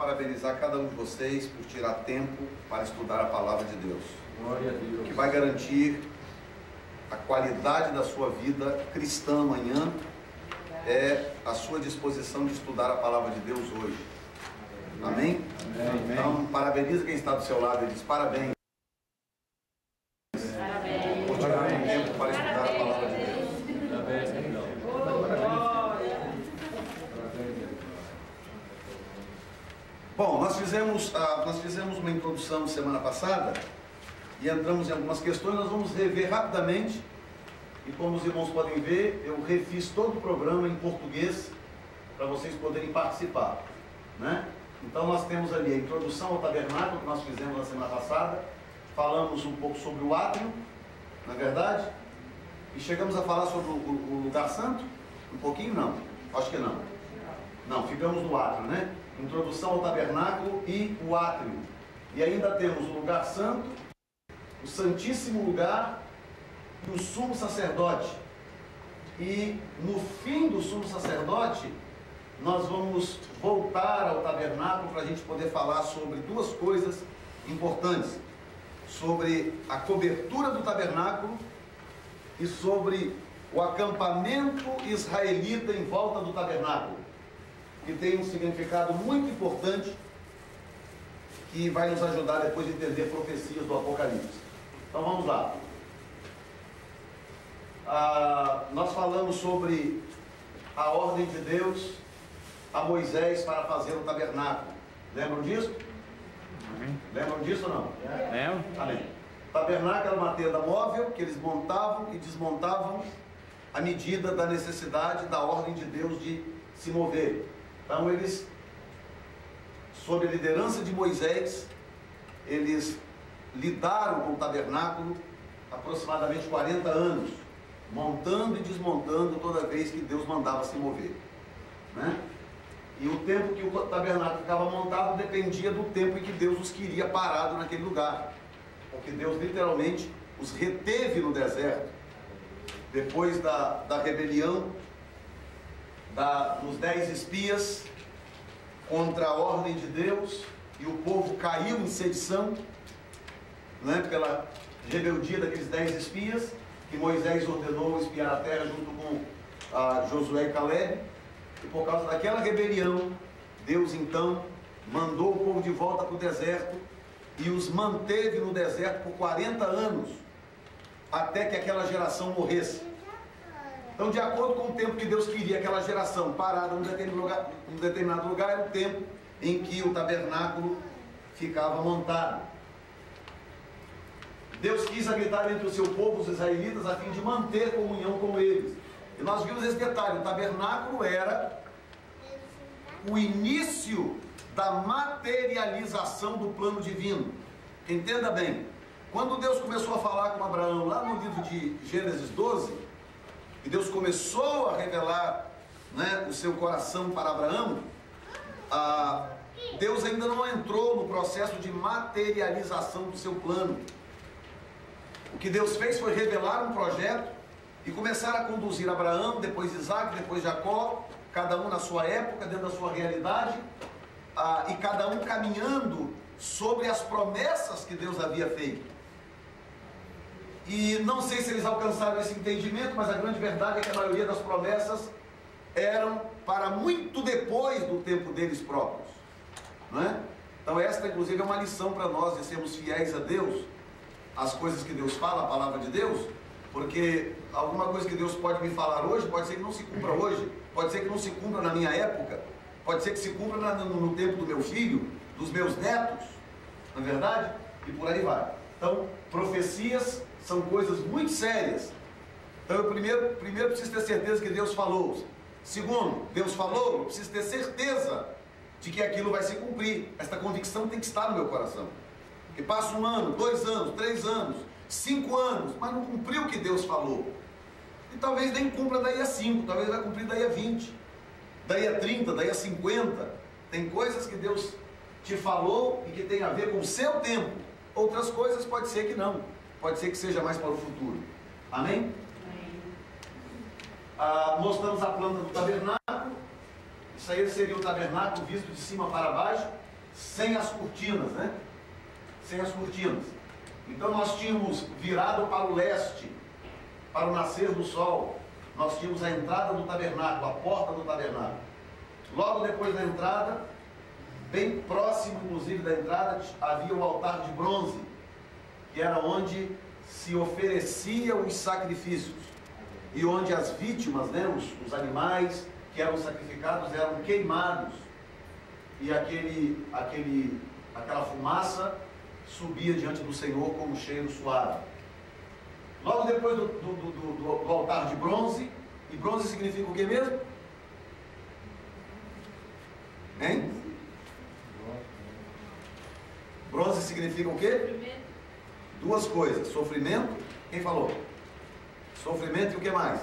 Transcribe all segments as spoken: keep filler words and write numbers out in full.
parabenizar cada um de vocês por tirar tempo para estudar a palavra de Deus. Glória a Deus. O que vai garantir a qualidade da sua vida cristã amanhã é a sua disposição de estudar a palavra de Deus hoje. Amém? Amém. Então, parabeniza quem está do seu lado e diz parabéns. Parabéns. Por tirar um tempo para estudar a palavra de Deus. Bom, nós fizemos, ah, nós fizemos uma introdução semana passada e entramos em algumas questões. Nós vamos rever rapidamente e, como os irmãos podem ver, eu refiz todo o programa em português para vocês poderem participar, né? Então nós temos ali a introdução ao tabernáculo que nós fizemos na semana passada, falamos um pouco sobre o átrio, na verdade, e chegamos a falar sobre o, o, o lugar santo, um pouquinho não, acho que não, não, ficamos no átrio, né? Introdução ao tabernáculo e o átrio, e ainda temos o lugar santo, o santíssimo lugar e o sumo sacerdote, e no fim do sumo sacerdote nós vamos voltar ao tabernáculo para a gente poder falar sobre duas coisas importantes, sobre a cobertura do tabernáculo e sobre o acampamento israelita em volta do tabernáculo, que tem um significado muito importante que vai nos ajudar depois de entender profecias do Apocalipse. Então vamos lá. Ah, nós falamos sobre a ordem de Deus a Moisés para fazer o tabernáculo. Lembram disso? Amém. Lembram disso ou não? Lembro. Amém. O tabernáculo era uma tenda móvel que eles montavam e desmontavam à medida da necessidade da ordem de Deus de se mover. Então eles, sob a liderança de Moisés, eles lidaram com o tabernáculo aproximadamente quarenta anos, montando e desmontando toda vez que Deus mandava se mover, né? E o tempo que o tabernáculo ficava montado dependia do tempo em que Deus os queria parado naquele lugar, porque Deus literalmente os reteve no deserto, depois da, da rebelião da, dos dez espias contra a ordem de Deus, e o povo caiu em sedição, né, pela rebeldia daqueles dez espias, que Moisés ordenou espiar a terra junto com ah, Josué e Caleb, e por causa daquela rebelião, Deus então mandou o povo de volta para o deserto e os manteve no deserto por quarenta anos, até que aquela geração morresse. Então, de acordo com o tempo que Deus queria aquela geração parada num determinado lugar, num determinado lugar era o tempo em que o tabernáculo ficava montado. Deus quis habitar entre o seu povo, os israelitas, a fim de manter comunhão com eles. E nós vimos esse detalhe: o tabernáculo era o início da materialização do plano divino. Entenda bem, quando Deus começou a falar com Abraão, lá no livro de Gênesis doze, e Deus começou a revelar, né, o seu coração para Abraão, ah, Deus ainda não entrou no processo de materialização do seu plano. O que Deus fez foi revelar um projeto e começar a conduzir Abraão, depois Isaac, depois Jacó, cada um na sua época, dentro da sua realidade, ah, e cada um caminhando sobre as promessas que Deus havia feito. E não sei se eles alcançaram esse entendimento, mas a grande verdade é que a maioria das promessas eram para muito depois do tempo deles próprios, não é? Então esta inclusive é uma lição para nós, de sermos fiéis a Deus, as coisas que Deus fala, a palavra de Deus, porque alguma coisa que Deus pode me falar hoje, pode ser que não se cumpra hoje, pode ser que não se cumpra na minha época, pode ser que se cumpra na, no, no tempo do meu filho, dos meus netos, não é verdade? E por aí vai. Então, profecias são coisas muito sérias. Então eu primeiro, primeiro preciso ter certeza que Deus falou. Segundo, Deus falou, eu preciso ter certeza de que aquilo vai se cumprir. Esta convicção tem que estar no meu coração. Que passa um ano, dois anos, três anos, cinco anos, mas não cumpriu o que Deus falou. E talvez nem cumpra daí a cinco, talvez vai cumprir daí a vinte, daí a trinta, daí a cinquenta. Tem coisas que Deus te falou e que tem a ver com o seu tempo. Outras coisas pode ser que não. Pode ser que seja mais para o futuro. Amém? Amém. Ah, mostramos a planta do tabernáculo. Isso aí seria o tabernáculo visto de cima para baixo. sem as cortinas, né? Sem as cortinas. Então nós tínhamos virado para o leste, para o nascer do sol. Nós tínhamos a entrada do tabernáculo, a porta do tabernáculo. Logo depois da entrada, bem próximo inclusive da entrada, havia o altar de bronze, que era onde se ofereciam os sacrifícios e onde as vítimas, né, os, os animais que eram sacrificados eram queimados e aquele, aquele, aquela fumaça subia diante do Senhor como cheiro suave. Logo depois do, do, do, do, do altar de bronze, e bronze significa o que mesmo? Hein? Bronze significa o quê? Duas coisas, sofrimento, quem falou? Sofrimento e o que mais?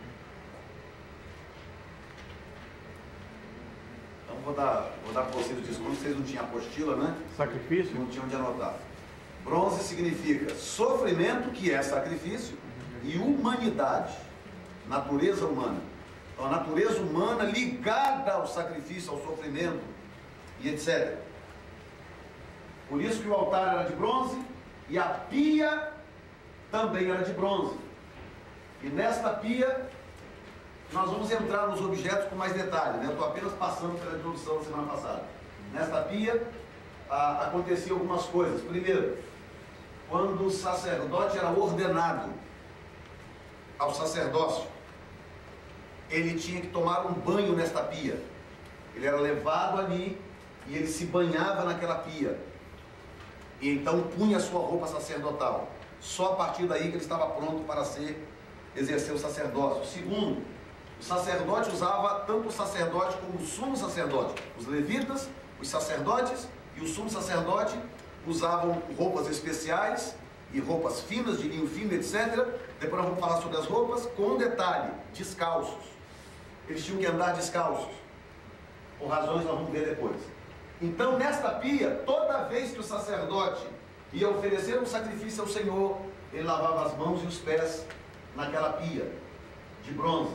Então vou dar, vou dar para vocês o desconto, vocês não tinham apostila, né? Sacrifício? Não tinham onde anotar. Bronze significa sofrimento, que é sacrifício, e humanidade, natureza humana. Então a natureza humana ligada ao sacrifício, ao sofrimento e etcétera. Por isso que o altar era de bronze e a pia também era de bronze. E nesta pia nós vamos entrar nos objetos com mais detalhe, né? Eu estou apenas passando pela introdução da semana passada. Nesta pia ah, aconteciam algumas coisas. Primeiro, quando o sacerdote era ordenado ao sacerdócio, ele tinha que tomar um banho nesta pia. Ele era levado ali e ele se banhava naquela pia. E então punha a sua roupa sacerdotal. Só a partir daí que ele estava pronto para ser, exercer o sacerdócio. Segundo, o sacerdote usava tanto o sacerdote como o sumo sacerdote. Os levitas, os sacerdotes e o sumo sacerdote usavam roupas especiais e roupas finas, de linho fino, etcétera. Depois nós vamos falar sobre as roupas, com um detalhe, descalços. Eles tinham que andar descalços, por razões que nós vamos ver depois. Então, nesta pia, toda vez que o sacerdote ia oferecer um sacrifício ao Senhor, ele lavava as mãos e os pés naquela pia de bronze.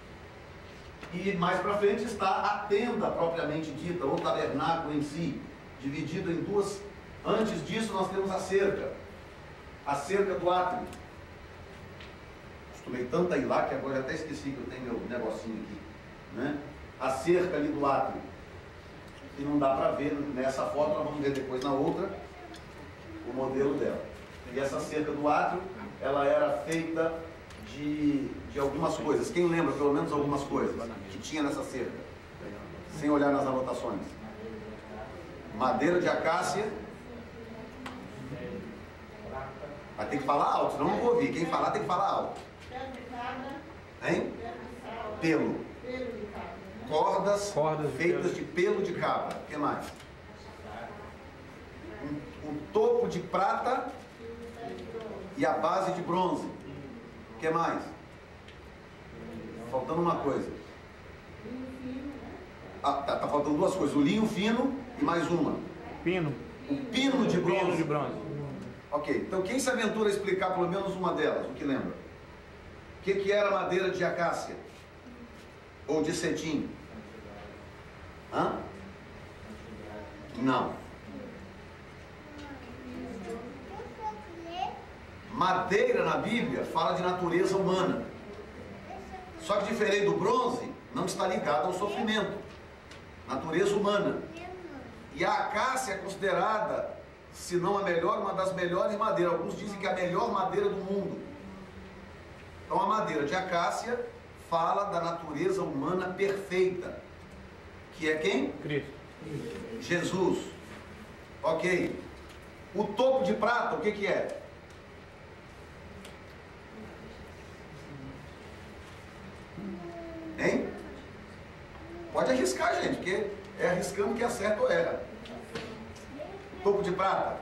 E mais para frente está a tenda propriamente dita, ou tabernáculo em si, dividido em duas. Antes disso nós temos a cerca, a cerca do átrio. Costumei tanto ir lá que agora até esqueci que eu tenho meu negocinho aqui, né? A cerca ali do átrio. E não dá para ver nessa foto, nós vamos ver depois na outra o modelo dela. E essa cerca do átrio, ela era feita de, de algumas coisas. Quem lembra pelo menos algumas coisas que tinha nessa cerca? Sem olhar nas anotações. Madeira de acácia. Mas tem que falar alto, senão eu não vou ouvir. Quem falar tem que falar alto. Hein? Pelo. Cordas, Cordas feitas de pelo de cabra. O que mais? Um, um topo de prata e a base de bronze. O que mais? Faltando uma coisa. Ah, tá, tá faltando duas coisas. O linho fino e mais uma. Pino. O pino de bronze. Pino de bronze. Ok, então quem se aventura a explicar pelo menos uma delas, o que lembra? O que, que era madeira de acácia? Ou de cetim? Hã? Não. Madeira na Bíblia fala de natureza humana. Só que diferente do bronze, não está ligado ao sofrimento. Natureza humana. E a acácia é considerada, se não a melhor, uma das melhores madeiras. Alguns dizem que é a melhor madeira do mundo. Então a madeira de acácia fala da natureza humana perfeita. Que é quem? Cristo. Jesus. Ok. O topo de prata, o que que é? Hein? Pode arriscar, gente, porque é arriscando que acerta ou erra. Topo de prata.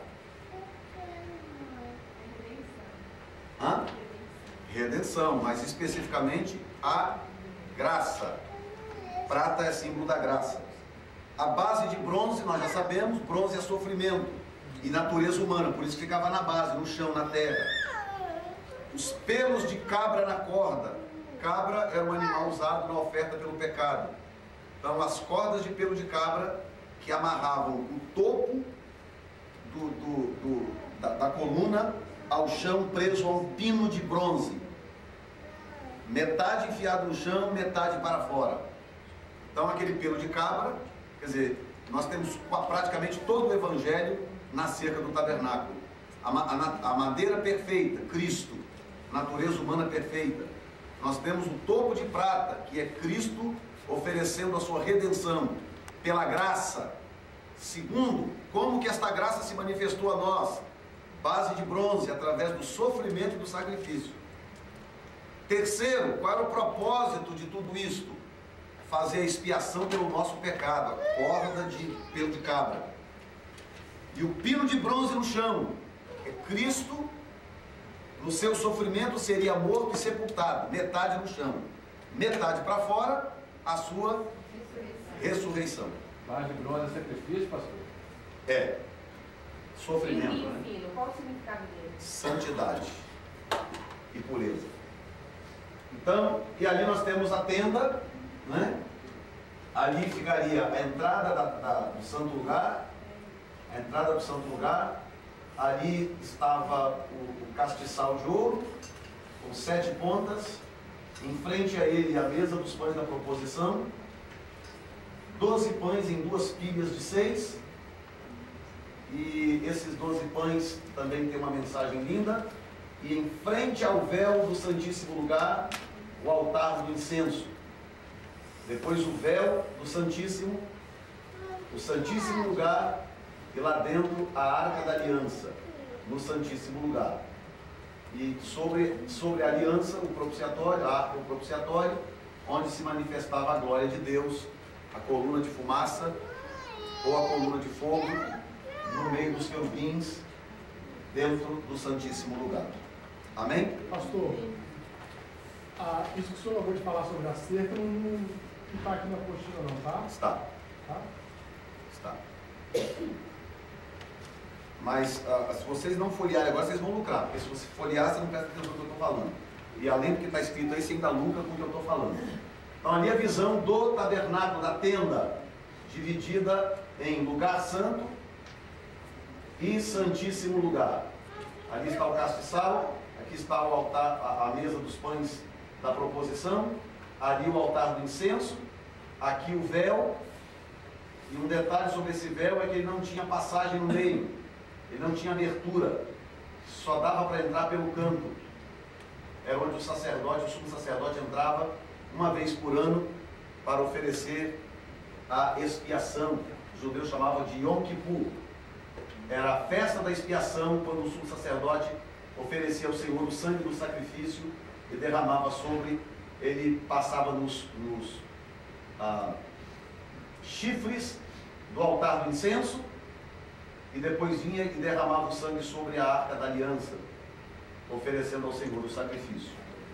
Hã? Redenção, mais especificamente a graça. Prata é símbolo da graça. A base de bronze, nós já sabemos, bronze é sofrimento e natureza humana, por isso ficava na base, no chão, na terra. Os pelos de cabra na corda. Cabra era um animal usado na oferta pelo pecado. Então as cordas de pelo de cabra que amarravam o topo do, do, do, da, da coluna ao chão, preso a um pino de bronze. Metade enfiado no chão, metade para fora. Então aquele pelo de cabra, quer dizer, nós temos praticamente todo o evangelho na cerca do tabernáculo. A, a, a madeira perfeita, Cristo, natureza humana perfeita. Nós temos o topo de prata, que é Cristo oferecendo a sua redenção pela graça. Segundo, como que esta graça se manifestou a nós? Base de bronze, através do sofrimento e do sacrifício. Terceiro, qual era o propósito de tudo isto? Fazer a expiação pelo nosso pecado, a corda de pelo de cabra. E o pino de bronze no chão, é Cristo, no seu sofrimento seria morto e sepultado, metade no chão, metade para fora, a sua ressurreição. Base de bronze é sacrifício, pastor? É. Sofrimento, Filho, né? filho, qual o significado dele? Santidade e pureza. Então, e ali nós temos a tenda, né? Ali ficaria a entrada da, da, do santo lugar, a entrada do santo lugar. Ali estava o, o castiçal de ouro, com sete pontas. Em frente a ele, a mesa dos pães da proposição. Doze pães em duas pilhas de seis. E esses doze pães também tem uma mensagem linda. E em frente ao véu do Santíssimo Lugar, o altar do incenso. Depois o véu do Santíssimo, o Santíssimo Lugar, e lá dentro a Arca da Aliança, no Santíssimo Lugar. E sobre, sobre a aliança, o propiciatório, a arca, o propiciatório, onde se manifestava a glória de Deus, a coluna de fumaça ou a coluna de fogo, no meio dos querubins, dentro do Santíssimo Lugar. Amém? Pastor, ah, isso que o senhor acabou de falar sobre a cerca não está aqui na apostila não, tá? Está. Tá? Está. Mas ah, se vocês não folhearem agora, vocês vão lucrar. Porque se você folhear, você não presta atenção no que eu estou falando. E além do que está escrito aí, você ainda lucra com o que eu estou falando. Então ali a visão do tabernáculo, da tenda, dividida em lugar santo e santíssimo lugar. Ali está o castiçal, aqui está o altar, a, a mesa dos pães da proposição, ali o altar do incenso, aqui o véu. E um detalhe sobre esse véu é que ele não tinha passagem no meio, ele não tinha abertura, só dava para entrar pelo canto. Era onde o sacerdote, o sumo sacerdote entrava uma vez por ano para oferecer a expiação. Os judeus chamavam de Yom Kippur. Era a festa da expiação, quando o sumo sacerdote oferecia ao Senhor o sangue do sacrifício e derramava sobre, ele passava nos, nos ah, chifres do altar do incenso e depois vinha e derramava o sangue sobre a arca da aliança, oferecendo ao Senhor o sacrifício.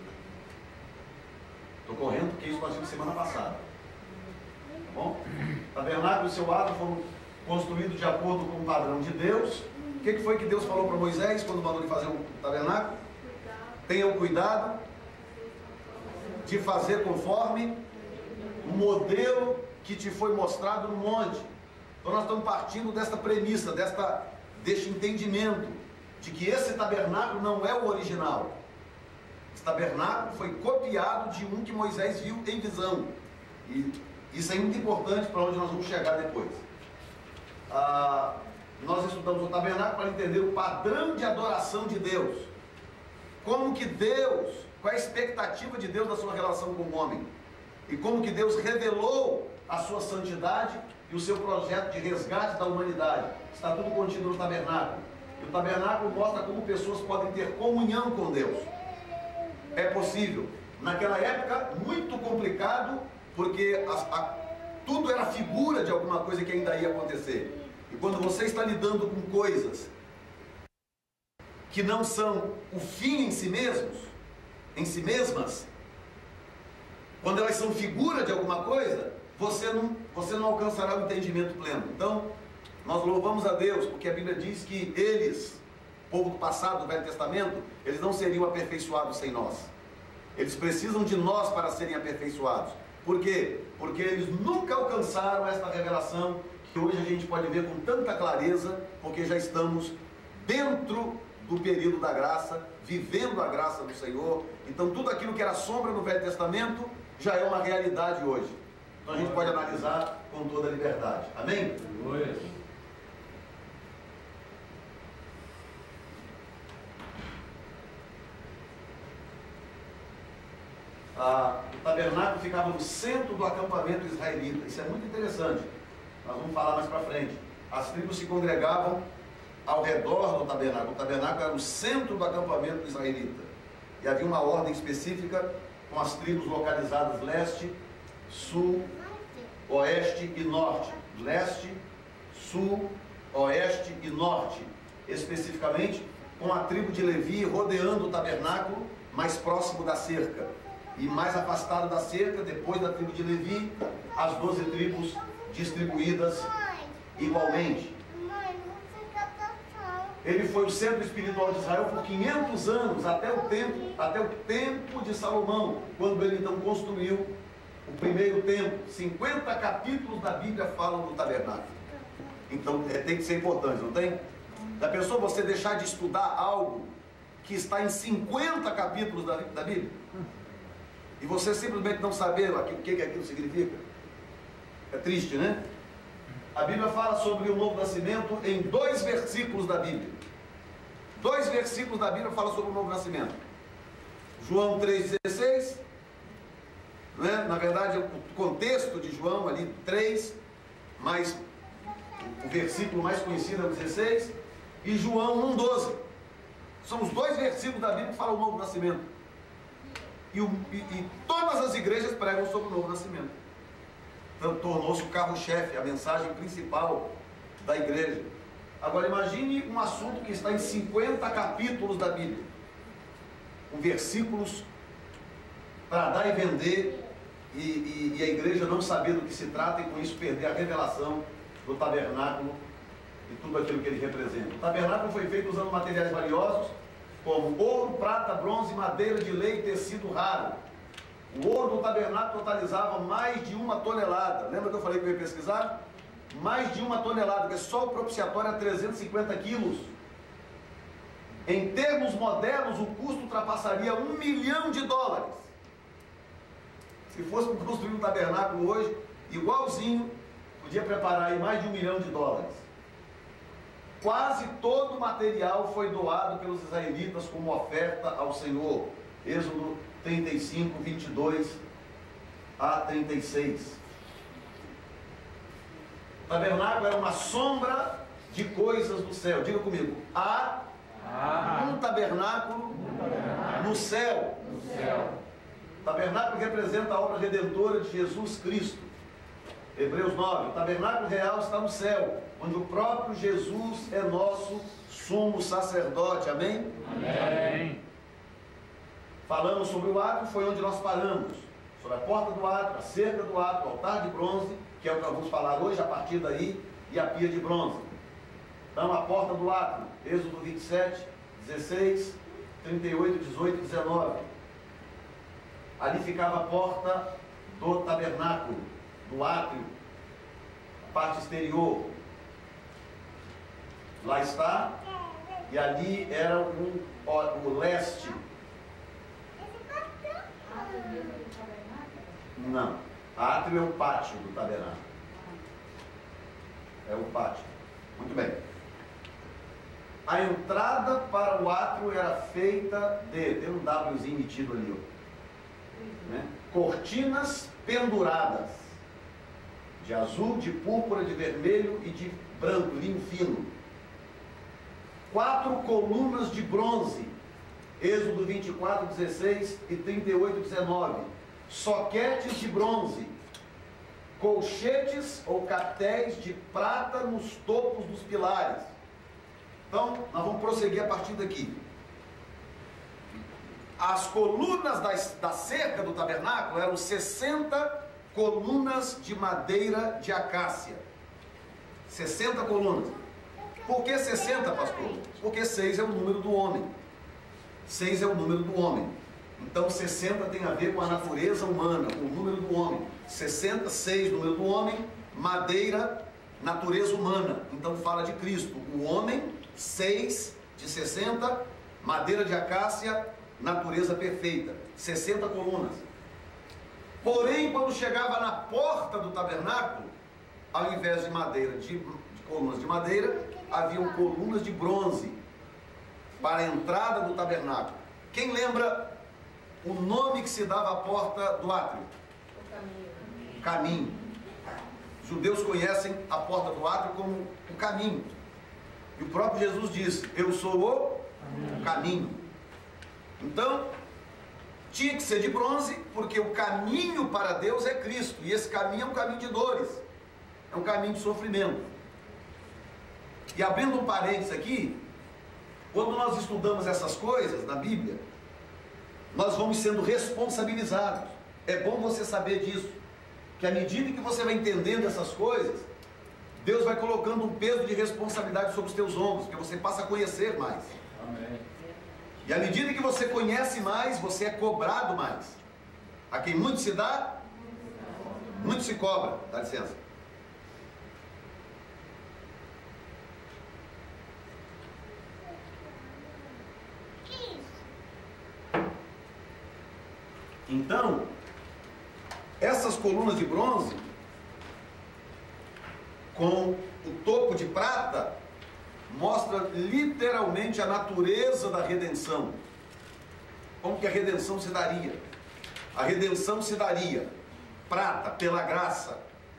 Estou correndo porque isso nós vimos semana passada. Tá bom? Tabernáculo e seu ato foram construídos de acordo com o padrão de Deus. O que foi que Deus falou para Moisés quando mandou ele fazer o tabernáculo? Tenham cuidado de fazer conforme o modelo que te foi mostrado no monte. Então nós estamos partindo desta premissa, desta, deste entendimento de que esse tabernáculo não é o original. Esse tabernáculo foi copiado de um que Moisés viu em visão. E isso é muito importante para onde nós vamos chegar depois. Ah, nós estudamos o tabernáculo para entender o padrão de adoração de Deus. Como que Deus, qual é a expectativa de Deus da sua relação com o homem? E como que Deus revelou a sua santidade e o seu projeto de resgate da humanidade. Está tudo contido no tabernáculo. E o tabernáculo mostra como pessoas podem ter comunhão com Deus. É possível. Naquela época, muito complicado, porque a, a, tudo era figura de alguma coisa que ainda ia acontecer. E quando você está lidando com coisas que não são o fim em si mesmos, em si mesmas, quando elas são figura de alguma coisa, você não, você não alcançará o entendimento pleno. Então, nós louvamos a Deus, porque a Bíblia diz que eles, povo do passado, do Velho Testamento, eles não seriam aperfeiçoados sem nós. Eles precisam de nós para serem aperfeiçoados. Por quê? Porque eles nunca alcançaram esta revelação que hoje a gente pode ver com tanta clareza, porque já estamos dentro do período da graça, vivendo a graça do Senhor. Então tudo aquilo que era sombra no Velho Testamento já é uma realidade hoje. Então a gente pode analisar com toda a liberdade. Amém? Ah, o tabernáculo ficava no centro do acampamento israelita. Isso é muito interessante. Nós vamos falar mais para frente. As tribos se congregavam ao redor do tabernáculo. O tabernáculo era o centro do acampamento israelita. E havia uma ordem específica com as tribos localizadas leste, sul, oeste e norte. Leste, sul, oeste e norte. Especificamente com a tribo de Levi rodeando o tabernáculo, mais próximo da cerca. E mais afastado da cerca, depois da tribo de Levi, as doze tribos distribuídas igualmente. Ele foi o centro espiritual de Israel por quinhentos anos, até o tempo, até o tempo de Salomão, quando ele então construiu o primeiro templo. cinquenta capítulos da Bíblia falam do tabernáculo. Então é, tem que ser importante, não tem? Já pensou você deixar de estudar algo que está em cinquenta capítulos da, da Bíblia? E você simplesmente não saber o que, que aquilo significa? É triste, né? A Bíblia fala sobre o novo nascimento em dois versículos da Bíblia. Dois versículos da Bíblia falam sobre o novo nascimento. João três dezesseis, né? Na verdade, o contexto de João ali, três, mas o versículo mais conhecido é o dezesseis, e João um doze. São os dois versículos da Bíblia que falam o novo nascimento. E, o, e, e todas as igrejas pregam sobre o novo nascimento. Então tornou-se o carro-chefe, a mensagem principal da igreja. Agora imagine um assunto que está em cinquenta capítulos da Bíblia, com versículos para dar e vender, e, e, e a igreja não saber do que se trata e com isso perder a revelação do tabernáculo e tudo aquilo que ele representa. O tabernáculo foi feito usando materiais valiosos como ouro, prata, bronze, madeira de lei e tecido raro. O ouro do tabernáculo totalizava mais de uma tonelada. Lembra que eu falei que eu ia pesquisar? Mais de uma tonelada, porque só o propiciatório é trezentos e cinquenta quilos. Em termos modernos, o custo ultrapassaria um milhão de dólares. Se fosse construir um tabernáculo hoje, igualzinho, podia preparar aí mais de um milhão de dólares. Quase todo o material foi doado pelos israelitas como oferta ao Senhor. Êxodo trinta e cinco, vinte e dois a trinta e seis. O tabernáculo era uma sombra de coisas do céu. Diga comigo, há ah, um tabernáculo, um tabernáculo no céu. No céu. O tabernáculo representa a obra redentora de Jesus Cristo. Hebreus nove, o tabernáculo real está no céu, onde o próprio Jesus é nosso sumo sacerdote. Amém? Amém. Falamos sobre o átrio, foi onde nós paramos. Sobre a porta do átrio, a cerca do átrio, o altar de bronze, que é o que nós vamos falar hoje, a partir daí, e a pia de bronze. Então, a porta do átrio, Êxodo vinte e sete, dezesseis, trinta e oito, dezoito e dezenove. Ali ficava a porta do tabernáculo, do átrio, a parte exterior. Lá está, e ali era um, o leste. Não, átrio é o pátio do tabernáculo. É o pátio. Muito bem. A entrada para o átrio era feita de, tem um Wzinho metido ali, ó, né? Cortinas penduradas, de azul, de púrpura, de vermelho e de branco, linho fino. Quatro colunas de bronze, Êxodo vinte e quatro, dezesseis e trinta e oito, dezenove. Soquetes de bronze, colchetes ou capitéis de prata nos topos dos pilares. Então, nós vamos prosseguir a partir daqui. As colunas da, da cerca do tabernáculo eram sessenta colunas de madeira de acácia. sessenta colunas. Por que sessenta, pastor? Porque seis é o número do homem. seis é o número do homem. Então sessenta tem a ver com a natureza humana, com o número do homem. sessenta, seis, número do homem, madeira natureza humana, então fala de Cristo. O homem, seis de sessenta, madeira de acácia, natureza perfeita, sessenta colunas. Porém, quando chegava na porta do tabernáculo, ao invés de madeira, de, de colunas de madeira, haviam colunas de bronze para a entrada do tabernáculo. Quem lembra o nome que se dava à porta do átrio? O caminho. Caminho. Os judeus conhecem a porta do átrio como o caminho. E o próprio Jesus disse: eu sou o caminho. Então, tinha que ser de bronze, porque o caminho para Deus é Cristo. E esse caminho é um caminho de dores, é um caminho de sofrimento. E abrindo um parênteses aqui, quando nós estudamos essas coisas na Bíblia, nós vamos sendo responsabilizados. É bom você saber disso, que à medida que você vai entendendo essas coisas, Deus vai colocando um peso de responsabilidade sobre os teus ombros, porque você passa a conhecer mais. Amém. E à medida que você conhece mais, você é cobrado mais. A quem muito se dá, muito se cobra. Dá licença. Então, essas colunas de bronze, com o topo de prata, mostra literalmente a natureza da redenção. Como que a redenção se daria? A redenção se daria, prata, pela graça,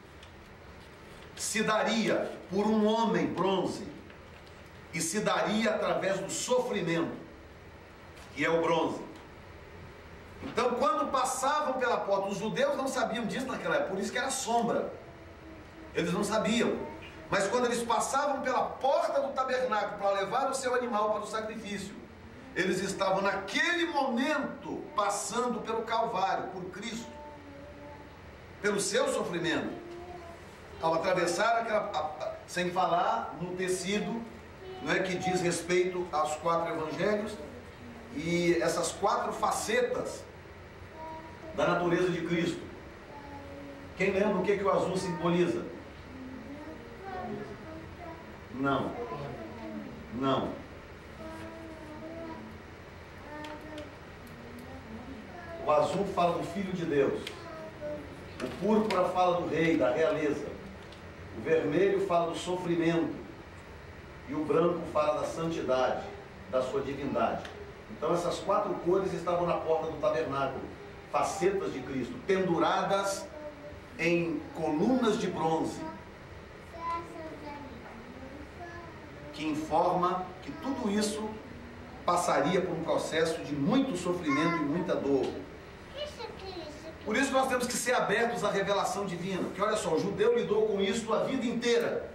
se daria por um homem, bronze, e se daria através do sofrimento, que é o bronze. Então, quando passavam pela porta, os judeus não sabiam disso naquela época, por isso que era sombra. Eles não sabiam. Mas quando eles passavam pela porta do tabernáculo para levar o seu animal para o sacrifício, eles estavam naquele momento passando pelo Calvário, por Cristo, pelo seu sofrimento. Ao atravessar aquela, a, a, sem falar no tecido, não é, que diz respeito aos quatro evangelhos e essas quatro facetas da natureza de Cristo. Quem lembra o que, que o azul simboliza? Não. Não. O azul fala do Filho de Deus. O púrpura fala do rei, da realeza. O vermelho fala do sofrimento. E o branco fala da santidade, da sua divindade. Então essas quatro cores estavam na porta do tabernáculo. Facetas de Cristo, penduradas em colunas de bronze, que informa que tudo isso passaria por um processo de muito sofrimento e muita dor. Por isso nós temos que ser abertos à revelação divina, porque olha só, o judeu lidou com isso a vida inteira,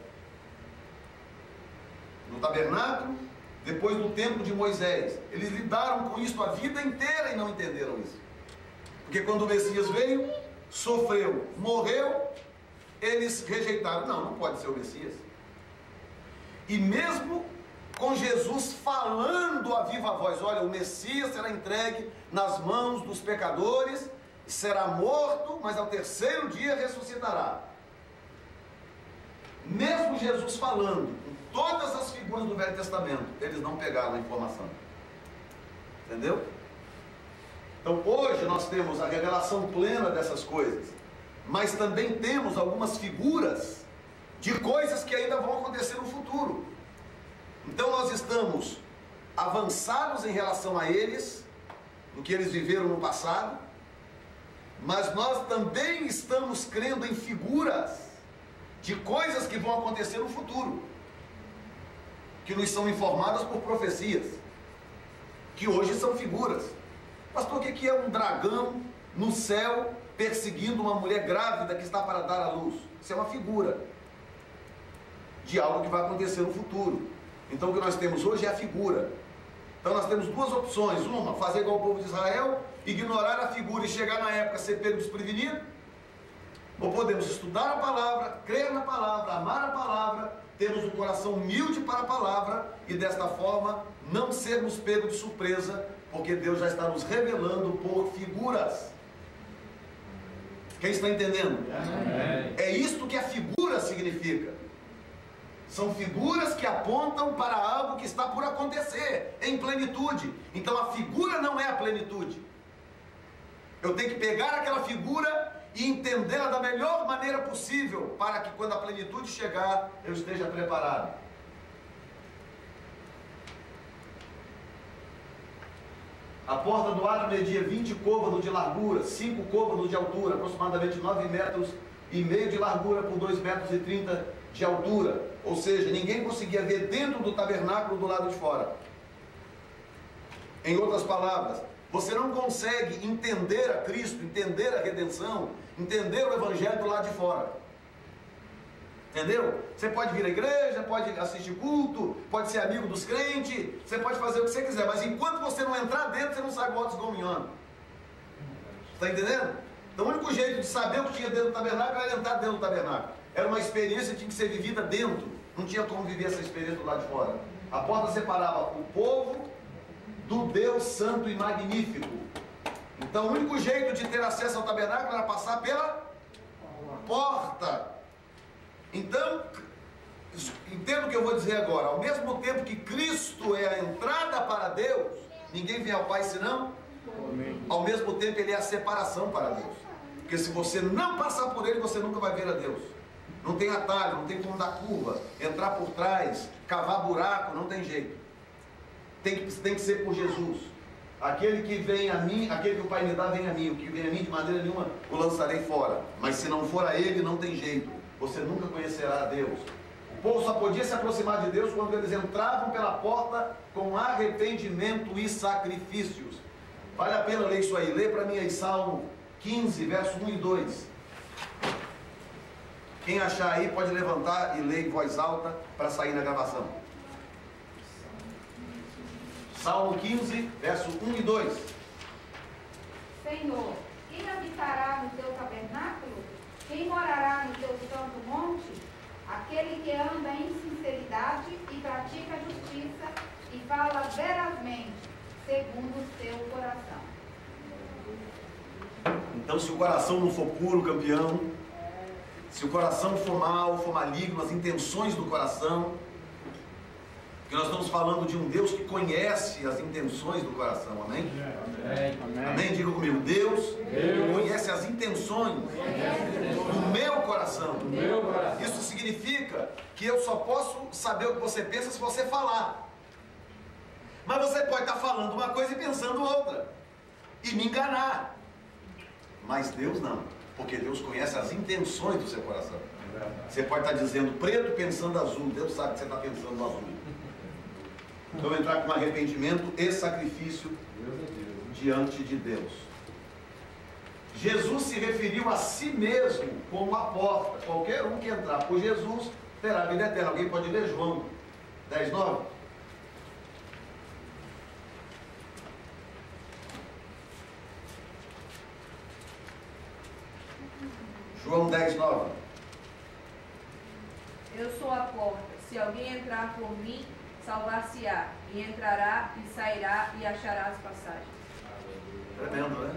no tabernáculo, depois no templo de Moisés. Eles lidaram com isso a vida inteira e não entenderam isso, porque quando o Messias veio, sofreu, morreu, eles rejeitaram. Não, não pode ser o Messias. E mesmo com Jesus falando a viva voz: olha, o Messias será entregue nas mãos dos pecadores, será morto, mas ao terceiro dia ressuscitará. Mesmo Jesus falando com todas as figuras do Velho Testamento, eles não pegaram a informação. Entendeu? Então hoje nós temos a revelação plena dessas coisas, mas também temos algumas figuras de coisas que ainda vão acontecer no futuro. Então nós estamos avançados em relação a eles, no que eles viveram no passado, mas nós também estamos crendo em figuras de coisas que vão acontecer no futuro, que nos são informadas por profecias, que hoje são figuras. Pastor, o que é um dragão no céu perseguindo uma mulher grávida que está para dar à luz? Isso é uma figura de algo que vai acontecer no futuro. Então o que nós temos hoje é a figura. Então nós temos duas opções: uma, fazer igual o povo de Israel, ignorar a figura e chegar na época ser pego desprevenido, ou podemos estudar a palavra, crer na palavra, amar a palavra, termos um coração humilde para a palavra e desta forma não sermos pegos de surpresa, porque Deus já está nos revelando por figuras. Quem está entendendo? Amém. É isto que a figura significa. São figuras que apontam para algo que está por acontecer, em plenitude. Então a figura não é a plenitude. Eu tenho que pegar aquela figura e entendê-la da melhor maneira possível, para que quando a plenitude chegar, eu esteja preparado. A porta do átrio media vinte côvados de largura, cinco côvados de altura, aproximadamente nove metros e meio de largura por dois metros e trinta de altura. Ou seja, ninguém conseguia ver dentro do tabernáculo do lado de fora. Em outras palavras, você não consegue entender a Cristo, entender a redenção, entender o Evangelho do lado de fora. Entendeu? Você pode vir à igreja, pode assistir culto, pode ser amigo dos crentes, você pode fazer o que você quiser, mas enquanto você não entrar dentro, você não sabe what's going on. Está entendendo? Então o único jeito de saber o que tinha dentro do tabernáculo era entrar dentro do tabernáculo. Era uma experiência que tinha que ser vivida dentro. Não tinha como viver essa experiência do lado de fora. A porta separava o povo do Deus Santo e Magnífico. Então o único jeito de ter acesso ao tabernáculo era passar pela porta. Então, entenda o que eu vou dizer agora. Ao mesmo tempo que Cristo é a entrada para Deus, ninguém vem ao Pai senão. Amém. Ao mesmo tempo Ele é a separação para Deus. Porque se você não passar por Ele, você nunca vai ver a Deus. Não tem atalho, não tem como dar curva, entrar por trás, cavar buraco, não tem jeito. Tem que, tem que ser por Jesus. Aquele que vem a mim, aquele que o Pai me dá, vem a mim. O que vem a mim, de maneira nenhuma, o lançarei fora. Mas se não for a Ele, não tem jeito. Você nunca conhecerá a Deus. O povo só podia se aproximar de Deus quando eles entravam pela porta com arrependimento e sacrifícios. Vale a pena ler isso aí. Lê para mim aí Salmo quinze, verso um e dois. Quem achar aí pode levantar e ler em voz alta para sair na gravação. Salmo quinze, verso um e dois. Senhor, quem habitará no teu tabernáculo? Quem morará no teu santo monte? Aquele que anda em sinceridade e pratica a justiça e fala verazmente, segundo o seu coração. Então, se o coração não for puro, campeão, se o coração for mau, for maligno, as intenções do coração, porque nós estamos falando de um Deus que conhece as intenções do coração, amém? Amém, amém. Amém? Diga comigo, Deus, Deus conhece as intenções do meu coração. Do meu coração. Isso significa que eu só posso saber o que você pensa se você falar. Mas você pode estar falando uma coisa e pensando outra, e me enganar. Mas Deus não, porque Deus conhece as intenções do seu coração. Você pode estar dizendo preto pensando azul, Deus sabe que você está pensando azul. Então entrar com arrependimento e sacrifício diante de Deus. Jesus se referiu a si mesmo como a porta. Qualquer um que entrar por Jesus terá vida eterna. Alguém pode ler João dez, nove? João dez, nove. Eu sou a porta. Se alguém entrar por mim, salvar-se-á, e entrará e sairá e achará as passagens. Tremendo, né?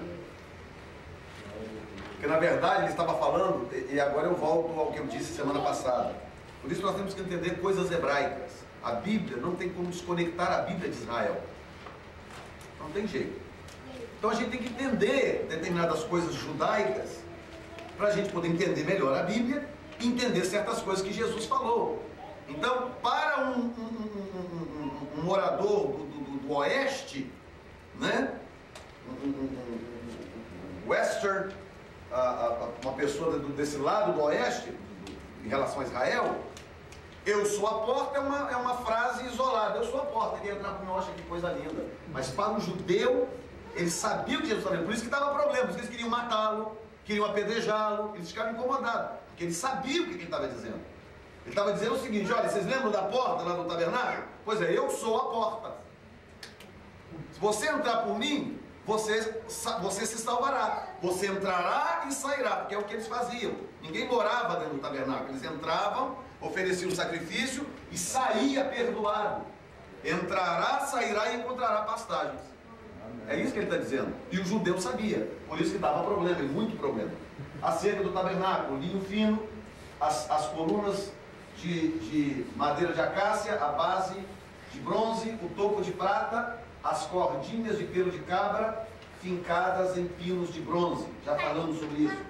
Porque na verdade ele estava falando, e agora eu volto ao que eu disse semana passada. Por isso nós temos que entender coisas hebraicas. A Bíblia, não tem como desconectar a Bíblia de Israel. Não tem jeito. Então a gente tem que entender determinadas coisas judaicas, para a gente poder entender melhor a Bíblia e entender certas coisas que Jesus falou. Então, para um, um, um, um, um morador do, do, do oeste, né? um, um, um western, uh, uh, uma pessoa desse lado do oeste, em relação a Israel, eu sou a porta é uma, é uma frase isolada. Eu sou a porta, quem entrar por mim, acha que coisa linda. Mas para o judeu, ele sabia o que Jesus estava dizendo, por isso que dava problema, por isso que eles queriam matá-lo, queriam apedrejá-lo, eles ficavam incomodados, porque eles sabiam o que ele estava dizendo. Ele estava dizendo o seguinte: olha, vocês lembram da porta lá do tabernáculo? Pois é, eu sou a porta. Se você entrar por mim, você, você se salvará. Você entrará e sairá, porque é o que eles faziam. Ninguém morava dentro do tabernáculo. Eles entravam, ofereciam sacrifício e saía perdoado. Entrará, sairá e encontrará pastagens. É isso que ele está dizendo. E o judeu sabia, por isso que dava problema, e muito problema. Acerca do tabernáculo, linho fino, as, as colunas de, de madeira de acácia, a base de bronze, o topo de prata, as cordinhas de pelo de cabra, fincadas em pinos de bronze. Já falamos sobre isso.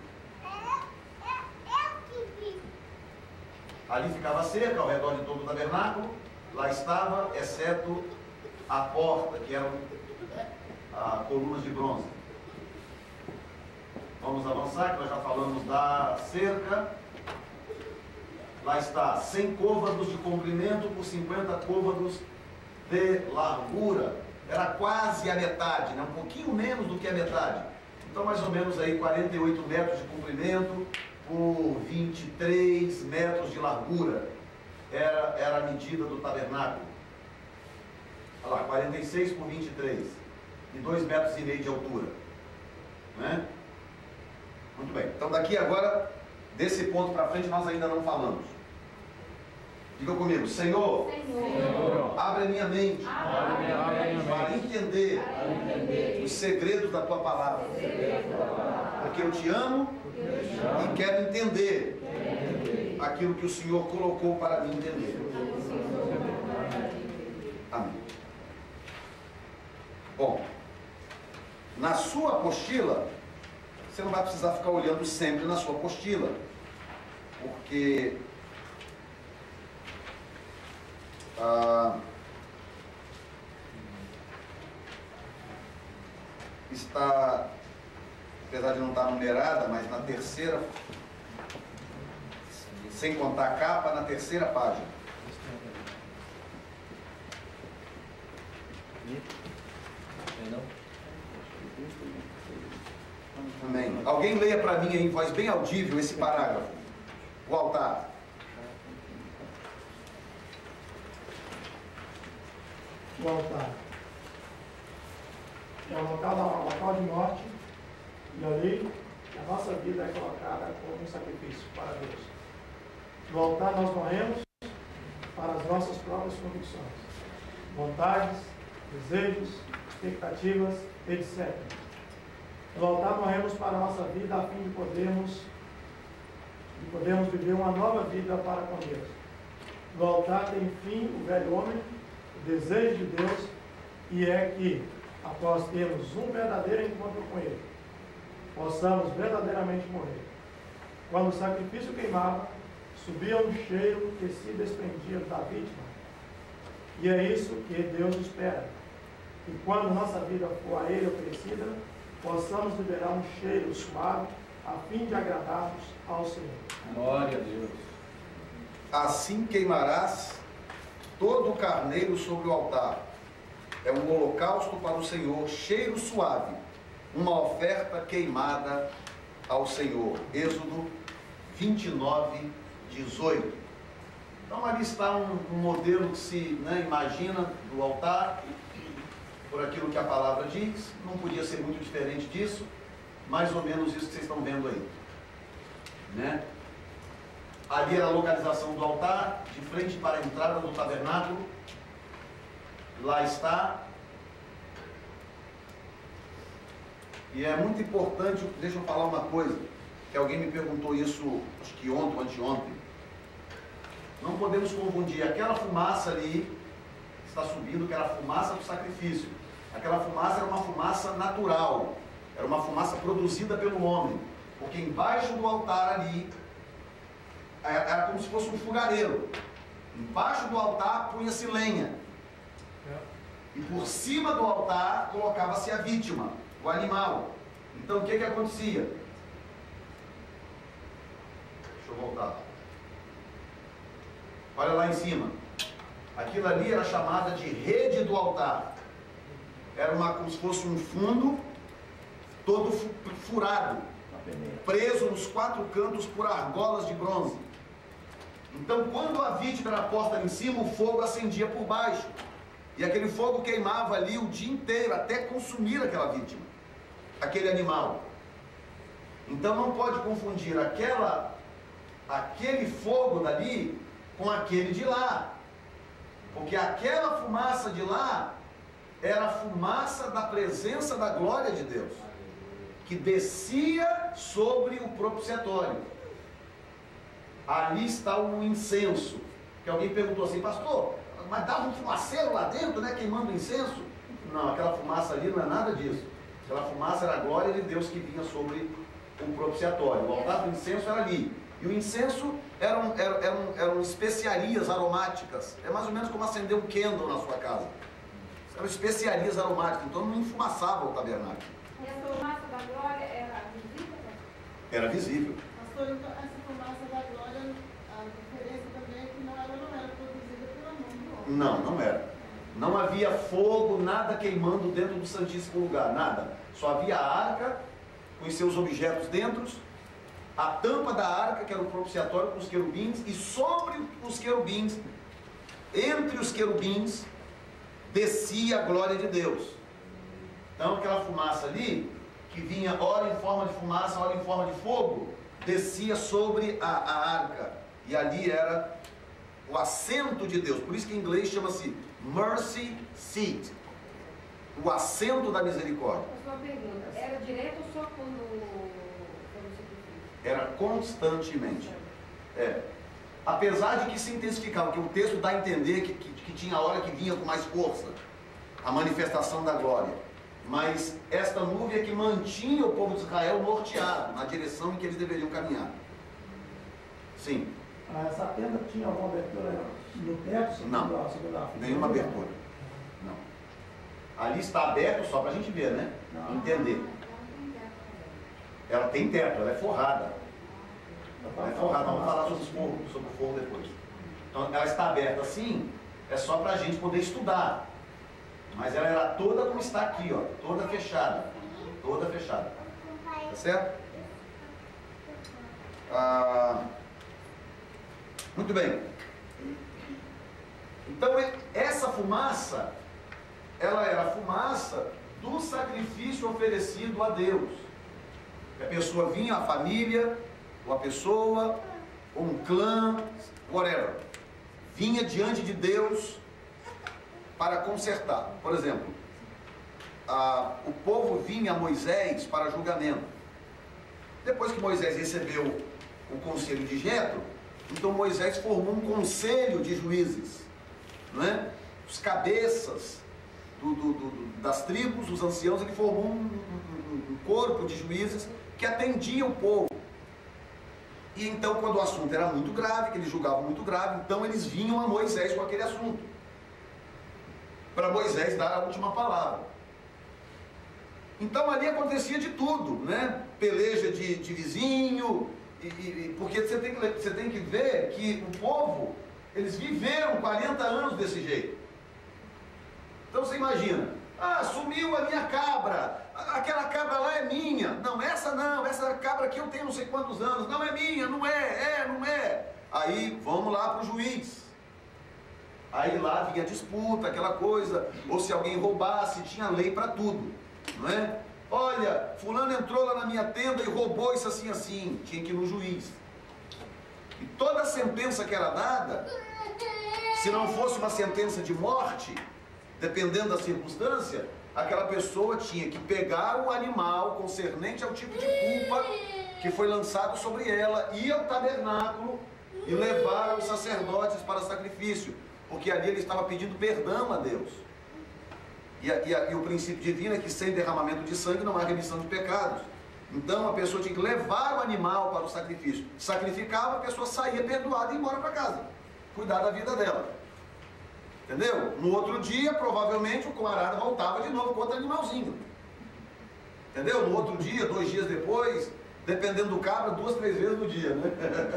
Ali ficava a cerca ao redor de todo o tabernáculo. Lá estava, exceto a porta, que eram ah, colunas de bronze. Vamos avançar, que nós já falamos da cerca. Lá está, cem côvados de comprimento por cinquenta côvados de largura. Era quase a metade, né? Um pouquinho menos do que a metade. Então, mais ou menos aí quarenta e oito metros de comprimento por vinte e três metros de largura. Era, era a medida do tabernáculo. Olha lá, quarenta e seis por vinte e três. E dois metros e meio de altura. Né? Muito bem. Então, daqui agora, desse ponto para frente, nós ainda não falamos. Diga comigo, Senhor, Senhor, abre a minha mente abre a minha mente para entender para entender os segredos da Tua palavra. os segredos da tua palavra. Porque eu te amo Eu te amo e quero entender quero entender aquilo que o Senhor colocou para mim entender. aquilo que o Senhor colocou para mim entender. Amém. Bom, na sua apostila, você não vai precisar ficar olhando sempre na sua apostila, porque ah, está, apesar de não estar numerada, mas na terceira, sem contar a capa, na terceira página. Amém. Alguém leia para mim em voz bem audível esse parágrafo. O altar. O altar. É o local, da, o local de morte, e ali a nossa vida é colocada como um sacrifício para Deus. No altar nós morremos para as nossas próprias convicções, vontades, desejos, expectativas, etcétera. No altar morremos para a nossa vida a fim de podermos, de podermos viver uma nova vida para com Deus. No altar tem fim o velho homem, o desejo de Deus, e é que, após termos um verdadeiro encontro com Ele, possamos verdadeiramente morrer. Quando o sacrifício queimava, subia um cheiro que se desprendia da vítima. E é isso que Deus espera. E quando nossa vida for a Ele oferecida, possamos liberar um cheiro suave, a fim de agradarmos ao Senhor. Glória a Deus. Assim queimarás todo o carneiro sobre o altar. É um holocausto para o Senhor, cheiro suave, uma oferta queimada ao Senhor. Êxodo vinte e nove, dezoito. Então ali está um, um modelo que se né, imagina do altar, por aquilo que a palavra diz. Não podia ser muito diferente disso, mais ou menos isso que vocês estão vendo aí. Né? Ali era a localização do altar, de frente para a entrada do tabernáculo. Lá está. E é muito importante, deixa eu falar uma coisa, que alguém me perguntou isso, acho que ontem ou anteontem. Não podemos confundir aquela fumaça ali, que está subindo, que era a fumaça do sacrifício. Aquela fumaça era uma fumaça natural, era uma fumaça produzida pelo homem, porque embaixo do altar ali, era como se fosse um fogareiro. Embaixo do altar punha-se lenha. E por cima do altar colocava-se a vítima, o animal. Então o que que acontecia? Deixa eu voltar. Olha lá em cima. Aquilo ali era chamada de rede do altar. Era uma, como se fosse um fundo todo furado, preso nos quatro cantos por argolas de bronze. Então quando a vítima era posta ali em cima, o fogo acendia por baixo. E aquele fogo queimava ali o dia inteiro, até consumir aquela vítima, aquele animal. Então não pode confundir aquela, aquele fogo dali com aquele de lá. Porque aquela fumaça de lá era a fumaça da presença da glória de Deus, que descia sobre o propiciatório. ali está o incenso. Que alguém perguntou assim, pastor, mas dava um fumaceiro lá dentro, né, queimando incenso? Não, aquela fumaça ali não é nada disso. Aquela fumaça era a glória de Deus que vinha sobre o propiciatório. O altar do incenso era ali. E o incenso eram, eram, eram, eram especiarias aromáticas. É mais ou menos como acender um candle na sua casa. Eram especiarias aromáticas, então não enfumaçava o tabernáculo. E a fumaça da glória era visível? Era visível. Pastor, então essa fumaça da glória, a diferença também é que não era, não era produzida pela mão do homem. Não, não era. Não havia fogo, nada queimando dentro do Santíssimo Lugar, nada. Só havia a arca com os seus objetos dentro, a tampa da arca, que era o propiciatório com os querubins, e sobre os querubins, entre os querubins, descia a glória de Deus. Então aquela fumaça ali, que vinha ora em forma de fumaça, ora em forma de fogo, descia sobre a, a arca, e ali era o assento de Deus. Por isso que em inglês chama-se mercy seat, o assento da misericórdia. A sua pergunta, era direto ou só quando, quando se sacrifício? Era constantemente. É. Apesar de que se intensificava, que o texto dá a entender que, que, que tinha hora que vinha com mais força a manifestação da glória. Mas esta nuvem é que mantinha o povo de Israel norteado na direção em que eles deveriam caminhar. Sim. Essa tenda tinha alguma abertura no teto? Segundo Não, a, segundo a nenhuma abertura. Não. Ali está aberto só para a gente ver, né? Não. Entender. Ela tem teto, ela é forrada. Ela é forrada, vamos falar sobre o fogo, sobre o fogo depois. Então ela está aberta assim, é só para a gente poder estudar. Mas ela era toda como está aqui, ó, toda fechada. Toda fechada. Tá certo? Ah, muito bem. Então essa fumaça, ela era a fumaça do sacrifício oferecido a Deus. A pessoa vinha, a família, ou a pessoa, ou um clã, whatever, vinha diante de Deus para consertar. Por exemplo, a, o povo vinha a Moisés para julgamento. Depois que Moisés recebeu o conselho de Jetro, então Moisés formou um conselho de juízes, não é? Os cabeças do, do, do, das tribos, os anciãos, ele formou um, um, um corpo de juízes que atendia o povo. E então, quando o assunto era muito grave, que eles julgavam muito grave, então eles vinham a Moisés com aquele assunto, para Moisés dar a última palavra. Então ali acontecia de tudo, né? Peleja de, de vizinho, e, e, porque você tem, que, você tem que ver que o povo, eles viveram quarenta anos desse jeito. Então você imagina, ah, sumiu a minha cabra, aquela cabra lá é minha. Não, essa não, essa cabra aqui eu tenho não sei quantos anos. Não é minha, não é, é, não é. Aí vamos lá para o juiz. Aí lá vinha disputa, aquela coisa, ou se alguém roubasse, tinha lei para tudo, não é? Olha, fulano entrou lá na minha tenda e roubou isso assim, assim, tinha que ir no juiz. E toda a sentença que era dada, se não fosse uma sentença de morte, dependendo da circunstância, aquela pessoa tinha que pegar o animal concernente ao tipo de culpa que foi lançado sobre ela, ir ao tabernáculo e levar aos sacerdotes para sacrifício, porque ali ele estava pedindo perdão a Deus. E, a, e, a, e o princípio divino é que sem derramamento de sangue não há remissão de pecados. Então a pessoa tinha que levar o animal para o sacrifício. Sacrificava, a pessoa saía perdoada e ia embora para casa, cuidar da vida dela. Entendeu? No outro dia, provavelmente, o camarada voltava de novo com outro animalzinho. Entendeu? No outro dia, dois dias depois, dependendo do cabra, duas, três vezes no dia, né?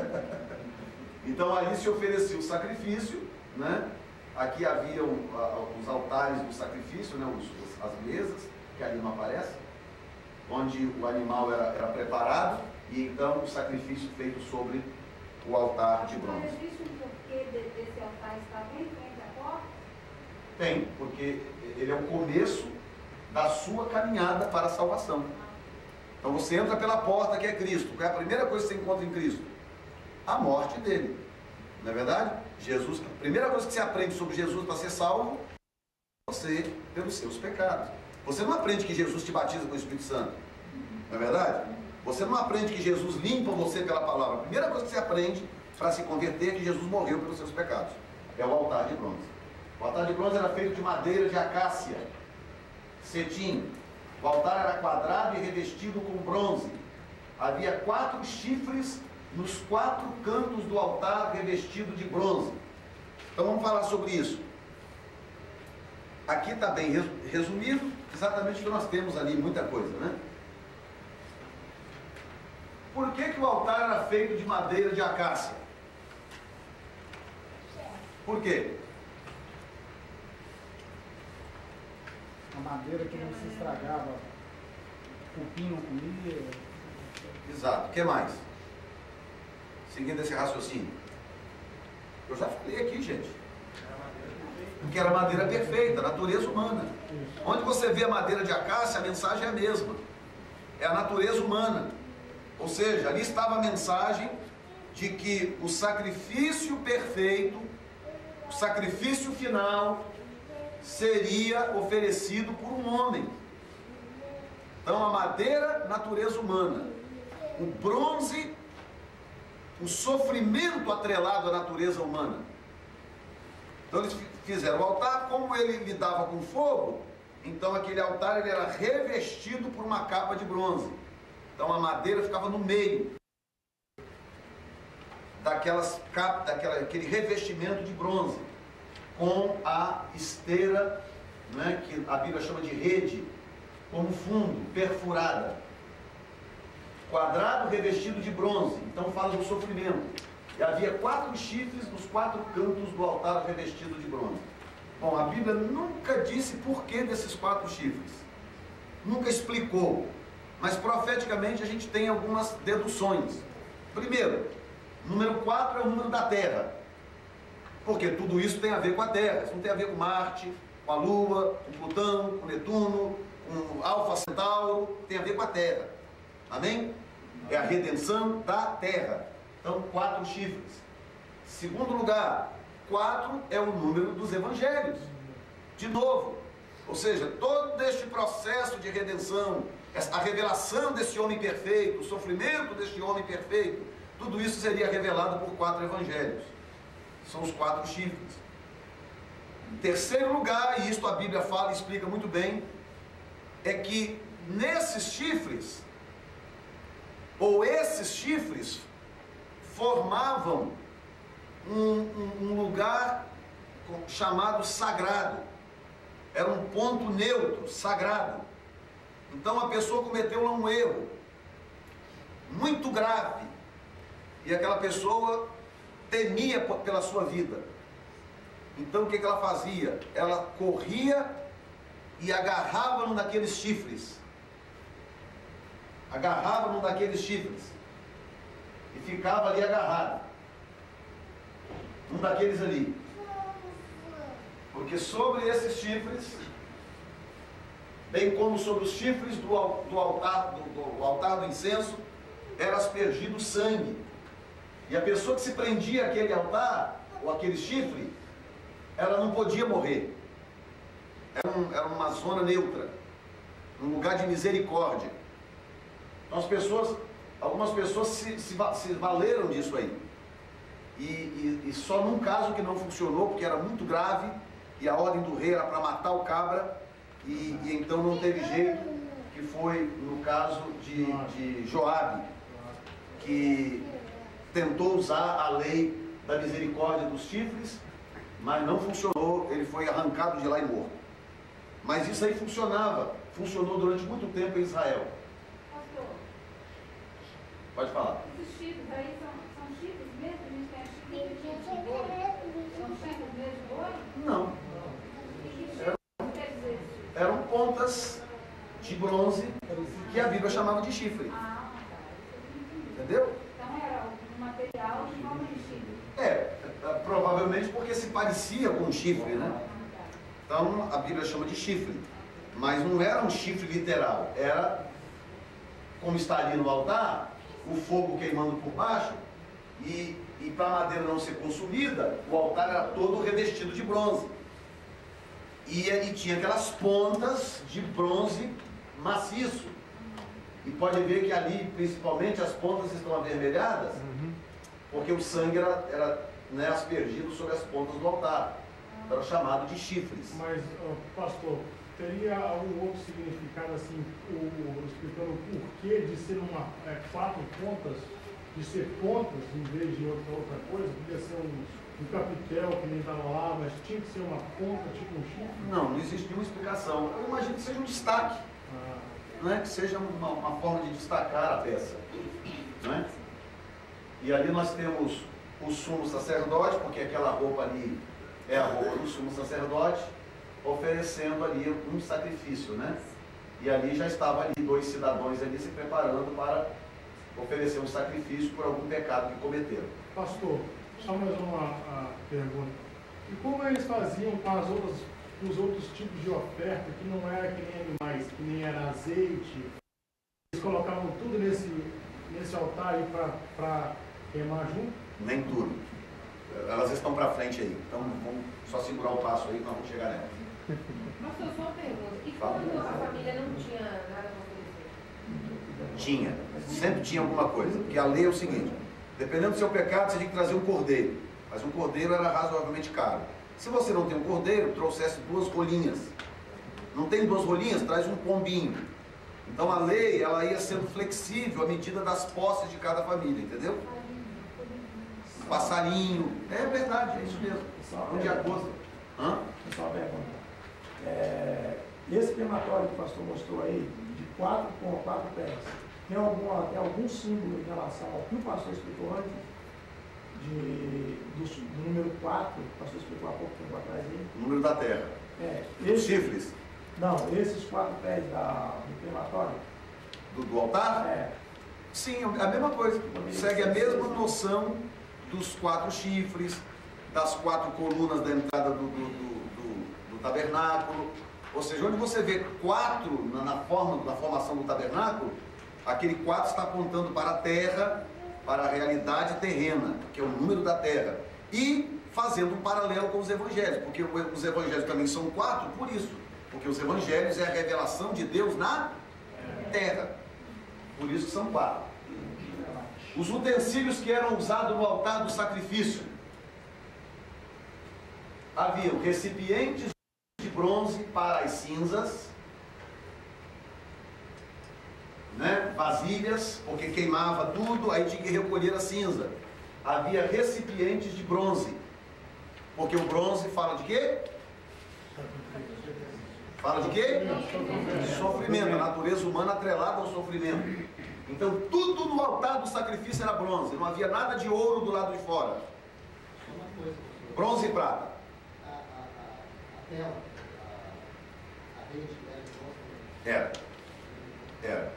Então ali se oferecia o sacrifício, né? Aqui haviam uh, os altares do sacrifício, né? os, as mesas, que ali não aparecem, onde o animal era, era preparado e então o sacrifício feito sobre o altar de bronze. Mas existe um porquê desse altar estar bem em frente à porta? Tem, porque ele é o começo da sua caminhada para a salvação. Então você entra pela porta que é Cristo. Qual é a primeira coisa que você encontra em Cristo? A morte dele. Não é verdade? Jesus, a primeira coisa que você aprende sobre Jesus para ser salvo, você pelos seus pecados. Você não aprende que Jesus te batiza com o Espírito Santo. Não é verdade? Você não aprende que Jesus limpa você pela palavra. A primeira coisa que você aprende para se converter, que Jesus morreu pelos seus pecados. É o altar de bronze. O altar de bronze era feito de madeira de acácia, cetim. O altar era quadrado e revestido com bronze. Havia quatro chifres nos quatro cantos do altar revestido de bronze. Então vamos falar sobre isso. Aqui está bem resumido, exatamente o que nós temos ali, muita coisa, né? Por que que o altar era feito de madeira de acácia? Por quê? A madeira que não se estragava, o cupim não comia. Exato. O que mais? Seguindo esse raciocínio. Eu já falei aqui, gente. Porque era madeira perfeita, natureza humana. Onde você vê a madeira de acácia, a mensagem é a mesma. É a natureza humana. Ou seja, ali estava a mensagem de que o sacrifício perfeito, o sacrifício final, seria oferecido por um homem. Então a madeira, natureza humana. O bronze, o sofrimento atrelado à natureza humana. Então eles fizeram o altar, como ele lidava com fogo, então aquele altar ele era revestido por uma capa de bronze. Então a madeira ficava no meio daquelas capas, daquela, aquele revestimento de bronze, com a esteira, né, que a Bíblia chama de rede, como fundo, perfurada. Quadrado revestido de bronze, então fala do sofrimento. E havia quatro chifres nos quatro cantos do altar revestido de bronze. Bom, a Bíblia nunca disse por que desses quatro chifres. Nunca explicou. Mas profeticamente a gente tem algumas deduções. Primeiro, número quatro é o número da Terra. Porque tudo isso tem a ver com a Terra. Isso não tem a ver com Marte, com a Lua, com Plutão, com Netuno, com Alfa Centauro. Tem a ver com a Terra. Amém? É a redenção da Terra. Então, quatro chifres. Segundo lugar, quatro é o número dos evangelhos. De novo. Ou seja, todo este processo de redenção, a revelação desse homem perfeito, o sofrimento deste homem perfeito, tudo isso seria revelado por quatro evangelhos. São os quatro chifres. Em terceiro lugar, e isto a Bíblia fala e explica muito bem, é que nesses chifres, ou esses chifres, formavam um, um, um lugar chamado sagrado. Era um ponto neutro, sagrado. Então a pessoa cometeu lá um erro muito grave, e aquela pessoa temia pela sua vida. Então o que que ela fazia? Ela corria e agarrava num daqueles chifres. Agarrava num daqueles chifres. E ficava ali agarrado. Um daqueles ali. Porque sobre esses chifres, bem como sobre os chifres do, do, altar, do, do altar do incenso, era aspergido sangue. E a pessoa que se prendia àquele altar, ou aquele chifre, ela não podia morrer. Era, um, era uma zona neutra, um lugar de misericórdia. Então as pessoas, algumas pessoas se, se, se valeram disso aí. E, e, e só num caso que não funcionou, porque era muito grave, e a ordem do rei era para matar o cabra, e, e então não teve jeito, que foi no caso de, de Joabe, que tentou usar a lei da misericórdia dos chifres, mas não funcionou, ele foi arrancado de lá e morto. Mas isso aí funcionava, funcionou durante muito tempo em Israel. Pastor, Pode falar. esses chifres aí são, são chifres mesmo? A gente tem chifres de chifre de boi? São chifres mesmo de boi? Não. E que chifre quer dizer esse chifre? Eram pontas de bronze que a Bíblia chamava de chifre. Ah, tá. Isso eu entendi. Entendeu? Então era um material de forma de chifre. É, provavelmente porque se parecia com um chifre, né? Ah, tá. Então a Bíblia chama de chifre. Mas não era um chifre literal. Era, como está ali no altar, o fogo queimando por baixo. E, e para a madeira não ser consumida, o altar era todo revestido de bronze. E, e tinha aquelas pontas de bronze maciço. E pode ver que ali, principalmente, as pontas estão avermelhadas, porque o sangue era, era né, aspergido sobre as pontas do altar. Era chamado de chifres. Mas, ó, pastor, teria algum outro significado, assim, o, o, explicando o porquê de ser uma, é, quatro pontas, de ser pontas em vez de outra, outra coisa? Podia ser um, um capitel que nem estava lá, mas tinha que ser uma ponta, tipo um chifre? Não, não existe nenhuma explicação. Eu imagino que seja um destaque, Ah, né? Que seja uma, uma forma de destacar a peça. Né? E ali nós temos o sumo sacerdote, porque aquela roupa ali é a roupa do sumo sacerdote, oferecendo ali um sacrifício, né? E ali já estava ali dois cidadãos ali se preparando para oferecer um sacrifício por algum pecado que cometeram. pastor, só mais uma a, pergunta. E como eles faziam com as outras, com os outros tipos de oferta, que não era que nem animais, que nem era azeite? Eles colocavam tudo nesse, nesse altar aí para queimar junto? Nem tudo. Elas estão para frente aí. Então vamos só segurar o passo aí que nós vamos chegar nela. Pastor, só uma pergunta. E quando a família não tinha nada para oferecer? Tinha. Sempre tinha alguma coisa. Porque a lei é o seguinte: dependendo do seu pecado, você tinha que trazer um cordeiro. Mas um cordeiro era razoavelmente caro. Se você não tem um cordeiro, trouxesse duas rolinhas. Não tem duas rolinhas? Traz um pombinho. Então a lei, ela ia sendo flexível à medida das posses de cada família, entendeu? Passarinho. É verdade, é isso mesmo. Um de agosto. Hã? Só uma pergunta. É, esse crematório que o pastor mostrou aí, de quatro com quatro pés, tem, alguma, tem algum símbolo em relação ao que o pastor explicou antes? De, do, do número quatro, o pastor explicou há pouco tempo atrás aí? O número da terra. É, Os esse, chifres. não, esses quatro pés da, do crematório? Do, do altar? É. Sim, a mesma coisa. Segue a mesma noção dos quatro chifres, das quatro colunas da entrada do, do, do, do, do tabernáculo. Ou seja, onde você vê quatro na, na, forma, na formação do tabernáculo, aquele quatro está apontando para a terra, para a realidade terrena, que é o número da terra. E fazendo um paralelo com os evangelhos, porque os evangelhos também são quatro, por isso. Porque os evangelhos é a revelação de Deus na terra. Por isso que são quatro. Os utensílios que eram usados no altar do sacrifício. Haviam recipientes de bronze para as cinzas, né? Vasilhas, porque queimava tudo, aí tinha que recolher a cinza. Havia recipientes de bronze, porque o bronze fala de quê? Fala de quê? Sofrimento, a natureza humana atrelada ao sofrimento. Então tudo no altar do sacrifício era bronze, não havia nada de ouro do lado de fora. Bronze e prata. A, a, a, a tela, a, a rede era de bronze. Era. Era.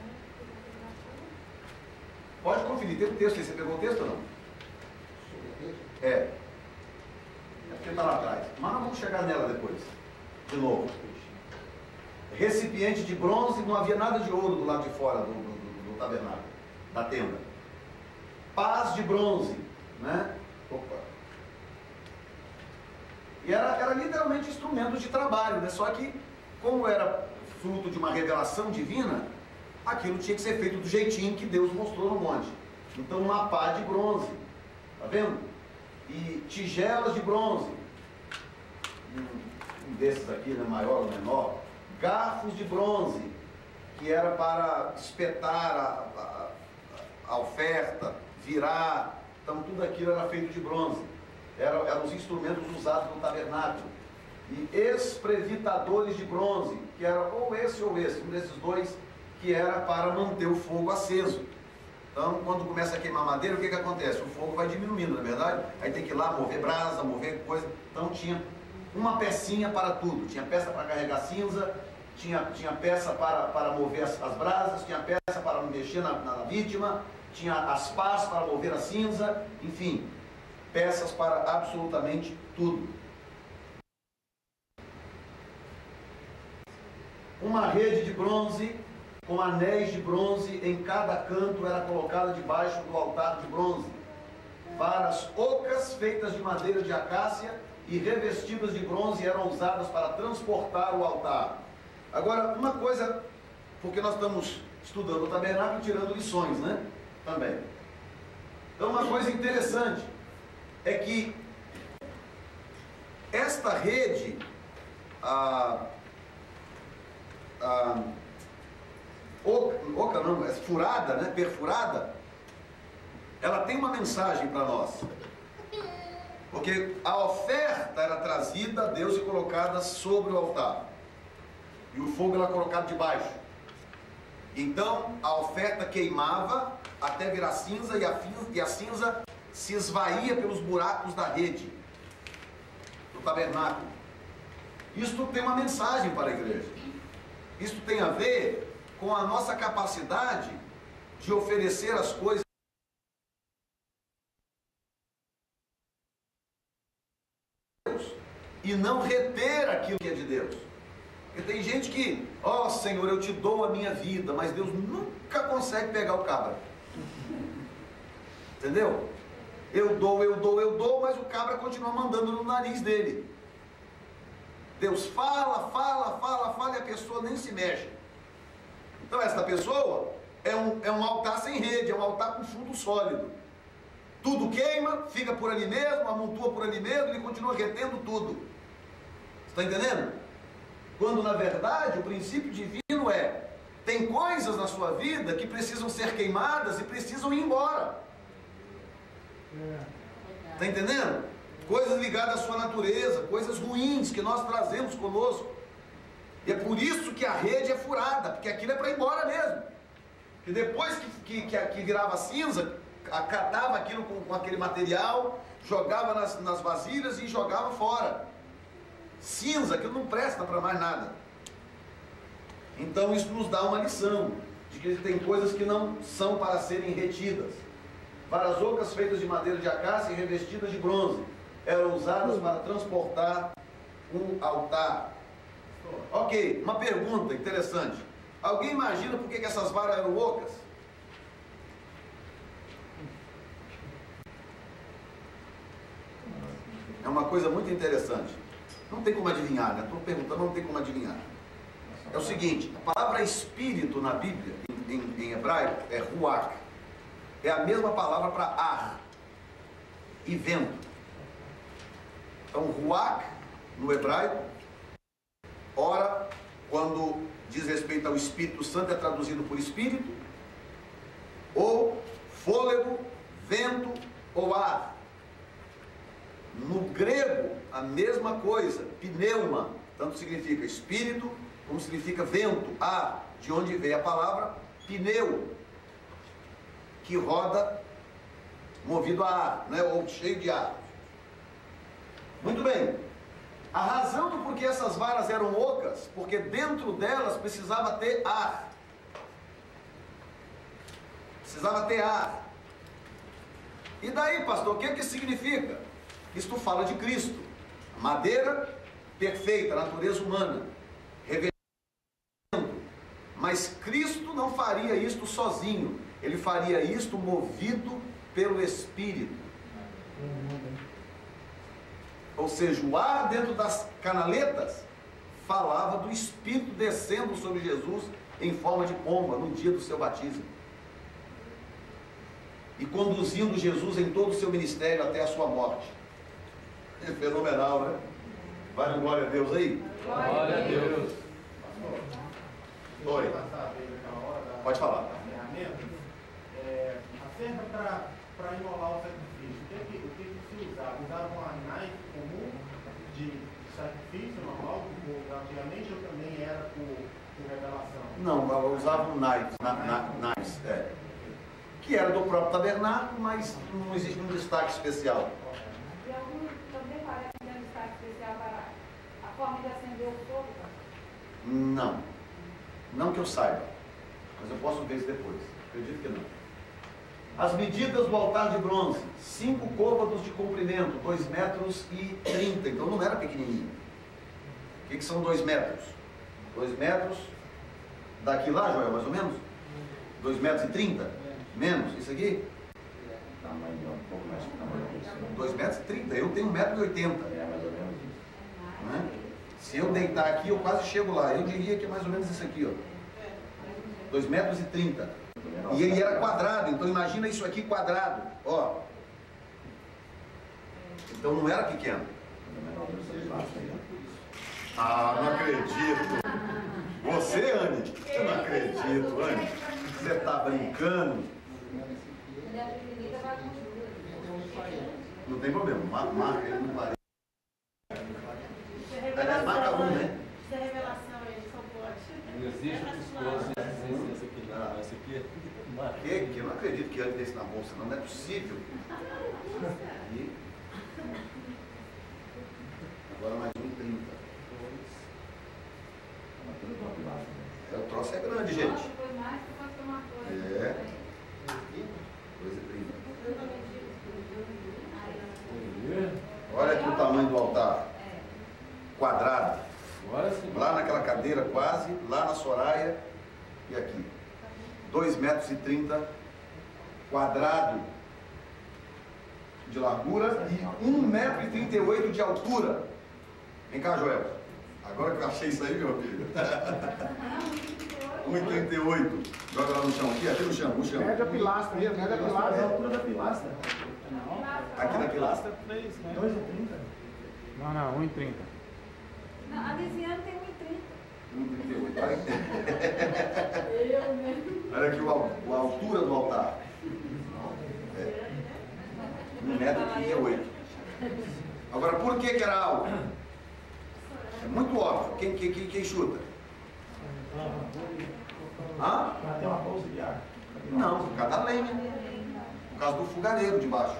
Pode conferir, tem o texto aí, você pegou o texto ou não? Sobre a rede? É. É porque está lá atrás. Mas nós vamos chegar nela depois. De novo. Recipiente de bronze, não havia nada de ouro do lado de fora do, do, do, do tabernáculo, da tenda. Pás de bronze, né? Opa. E era, era literalmente instrumentos de trabalho, né? Só que, como era fruto de uma revelação divina, aquilo tinha que ser feito do jeitinho que Deus mostrou no monte. Então, uma pá de bronze, tá vendo? E tigelas de bronze, um, um desses aqui, né, maior ou menor, garfos de bronze, que era para espetar a, a, a oferta, virar, então tudo aquilo era feito de bronze, eram, eram os instrumentos usados no tabernáculo. E esprevitadores de bronze, que era ou esse ou esse, um desses dois, que era para manter o fogo aceso. Então, quando começa a queimar madeira, o que que acontece? O fogo vai diminuindo, não é verdade? Aí tem que ir lá mover brasa, mover coisa. Então tinha uma pecinha para tudo. Tinha peça para carregar cinza, tinha, tinha peça para, para mover as, as brasas, tinha peça para mexer na, na vítima, tinha as pás para mover a cinza, enfim, peças para absolutamente tudo. Uma rede de bronze com anéis de bronze em cada canto era colocada debaixo do altar de bronze. Varas ocas feitas de madeira de acácia e revestidas de bronze eram usadas para transportar o altar. Agora, uma coisa, porque nós estamos estudando o tabernáculo e tirando lições, né? Também. Então, uma coisa interessante é que esta rede, a, a oca, oca não, é furada, né, perfurada, ela tem uma mensagem para nós. Porque a oferta era trazida a Deus e colocada sobre o altar. E o fogo era colocado debaixo. Então a oferta queimava até virar cinza e a, e a cinza se esvaía pelos buracos da rede do tabernáculo. Isto tem uma mensagem para a igreja. Isto tem a ver com a nossa capacidade de oferecer as coisas e não reter aquilo que é de Deus. Porque tem gente que, ó oh, Senhor, eu te dou a minha vida, mas Deus nunca consegue pegar o cabra. Entendeu? Eu dou, eu dou, eu dou, mas o cabra continua mandando no nariz dele. Deus fala, fala, fala, fala e a pessoa nem se mexe. Então esta pessoa é um, é um altar sem rede, é um altar com fundo sólido. Tudo queima, fica por ali mesmo, amontoa por ali mesmo, ele continua retendo tudo. Está entendendo? Quando na verdade o princípio divino é, tem coisas na sua vida que precisam ser queimadas e precisam ir embora. Está entendendo? Coisas ligadas à sua natureza, coisas ruins que nós trazemos conosco. E é por isso que a rede é furada, porque aquilo é para ir embora mesmo. Que depois que, que, que, que virava cinza, acatava aquilo com, com aquele material, jogava nas, nas vasilhas e jogava fora. Cinza, aquilo não presta para mais nada. Então isso nos dá uma lição de que tem coisas que não são para serem retidas. Varas ocas feitas de madeira de acácia e revestidas de bronze eram usadas para transportar um altar. Ok, uma pergunta interessante. Alguém imagina por que que essas varas eram ocas? É uma coisa muito interessante. Não tem como adivinhar, né? Estou perguntando, não tem como adivinhar. É o seguinte, a palavra espírito na Bíblia, em, em, em hebraico, é ruach. É a mesma palavra para ar e vento. Então, ruach, no hebraico, ora, quando diz respeito ao Espírito Santo, é traduzido por espírito, ou fôlego, vento ou ar. No grego, a mesma coisa, pneuma, tanto significa espírito, como significa vento, ar, de onde veio a palavra pneu, que roda movido a ar, né, ou cheio de ar. Muito bem, a razão do porquê essas varas eram ocas, porque dentro delas precisava ter ar. Precisava ter ar. E daí, pastor, o que que significa? Isto fala de Cristo, madeira perfeita, natureza humana, revestindo. Mas Cristo não faria isto sozinho, Ele faria isto movido pelo Espírito. Ou seja, o ar dentro das canaletas falava do Espírito descendo sobre Jesus em forma de pomba no dia do seu batismo. E conduzindo Jesus em todo o seu ministério até a sua morte. É fenomenal, né? Vale glória a Deus aí? Glória a Deus. Oi. Pode falar. É, a serra para imolar o sacrifício, o que, que, o que, que se usava? Usava uma naipe comum de sacrifício normal, como antigamente, ou também era por, por revelação? Não, usavam knives, na, na, knives é, que era do próprio tabernáculo, mas não existe um destaque especial. E algum também parece que tem um destaque especial para a forma de acender o fogo? Não, não que eu saiba, mas eu posso ver isso depois, acredito que não. As medidas do altar de bronze, cinco côvados de comprimento, dois metros e trinta, então não era pequenininho. O que, que são dois metros? dois metros, daqui lá, Joel, mais ou menos? dois metros e trinta? Menos, isso aqui? dois metros e trinta, eu tenho um metro e oitenta. É mais ou menos isso. Né? Se eu deitar aqui, eu quase chego lá. Eu diria que é mais ou menos isso aqui, ó. dois metros e trinta. E ele era quadrado, então imagina isso aqui quadrado, ó. Então não era pequeno. Ah, não acredito. Você, Anne? Eu não acredito, Anne. Você tá brincando? Não tem problema, marca, marca ele no parede. Aliás, marca um, né? Isso é revelação aí, só pode. Não existe pescoço, esse aqui não, esse aqui é... Que, que eu não acredito que ele desse na bolsa, não, não é possível. E... Agora mais um e trinta. É, o troço é grande, gente. É. dois e trinta. Olha aqui o tamanho do altar. Quadrado. Lá naquela cadeira quase, lá na Soraya e aqui. dois metros e trinta quadrado de largura e um metro e trinta e oito de altura. Vem cá, Joel. Agora que eu achei isso aí, meu filho. um e trinta e oito. Joga lá no chão. Aqui, aqui no chão, no chão. Mede a pilastra, mede a pilastra. É a altura da pilastra. Aqui na pilastra. dois e trinta. Não, não, um e trinta. Não, a Lisiane tem um e trinta. um e trinta e oito. Olha, olha aqui o, a altura do altar. É. um metro e trinta e oito. Agora, por que que era alto? É muito óbvio. Quem, quem, quem, quem chuta? Hã? Para ter uma bolsa de ar. Não, por causa da lenha. Por causa do fogareiro de baixo.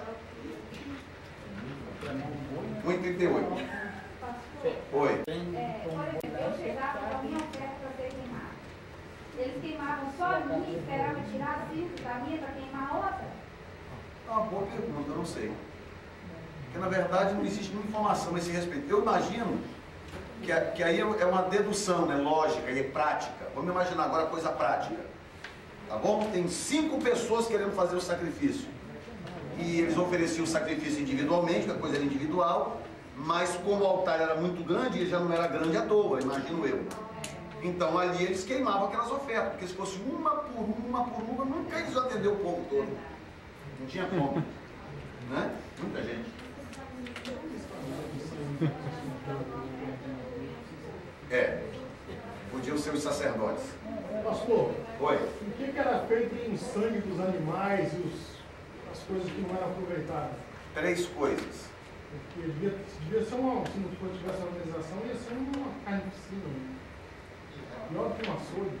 um e trinta e oito. Oi. É, por exemplo, eu chegava com a minha oferta para ser queimada. Eles queimavam só a minha, esperavam tirar cinco da minha para queimar a outra? É uma boa pergunta, eu não sei. Porque na verdade não existe nenhuma informação a esse respeito. Eu imagino que, que aí é uma dedução, né, lógica e prática. Vamos imaginar agora coisa prática. Tá bom? Tem cinco pessoas querendo fazer o sacrifício. E eles ofereciam o sacrifício individualmente, que a coisa era individual. Mas como o altar era muito grande, ele já não era grande à toa, imagino eu. Então ali eles queimavam aquelas ofertas, porque se fosse uma por uma por uma, nunca eles iam atender o povo todo. Não tinha como. Né? Muita gente. É. Podiam ser os sacerdotes. Pastor, Oi. o que, que era feito em sangue dos animais e os, as coisas que não eram aproveitadas? Três coisas. Porque devia, devia ser uma, se não tivesse organização, ia ser uma carnificina. Pior que um açougue.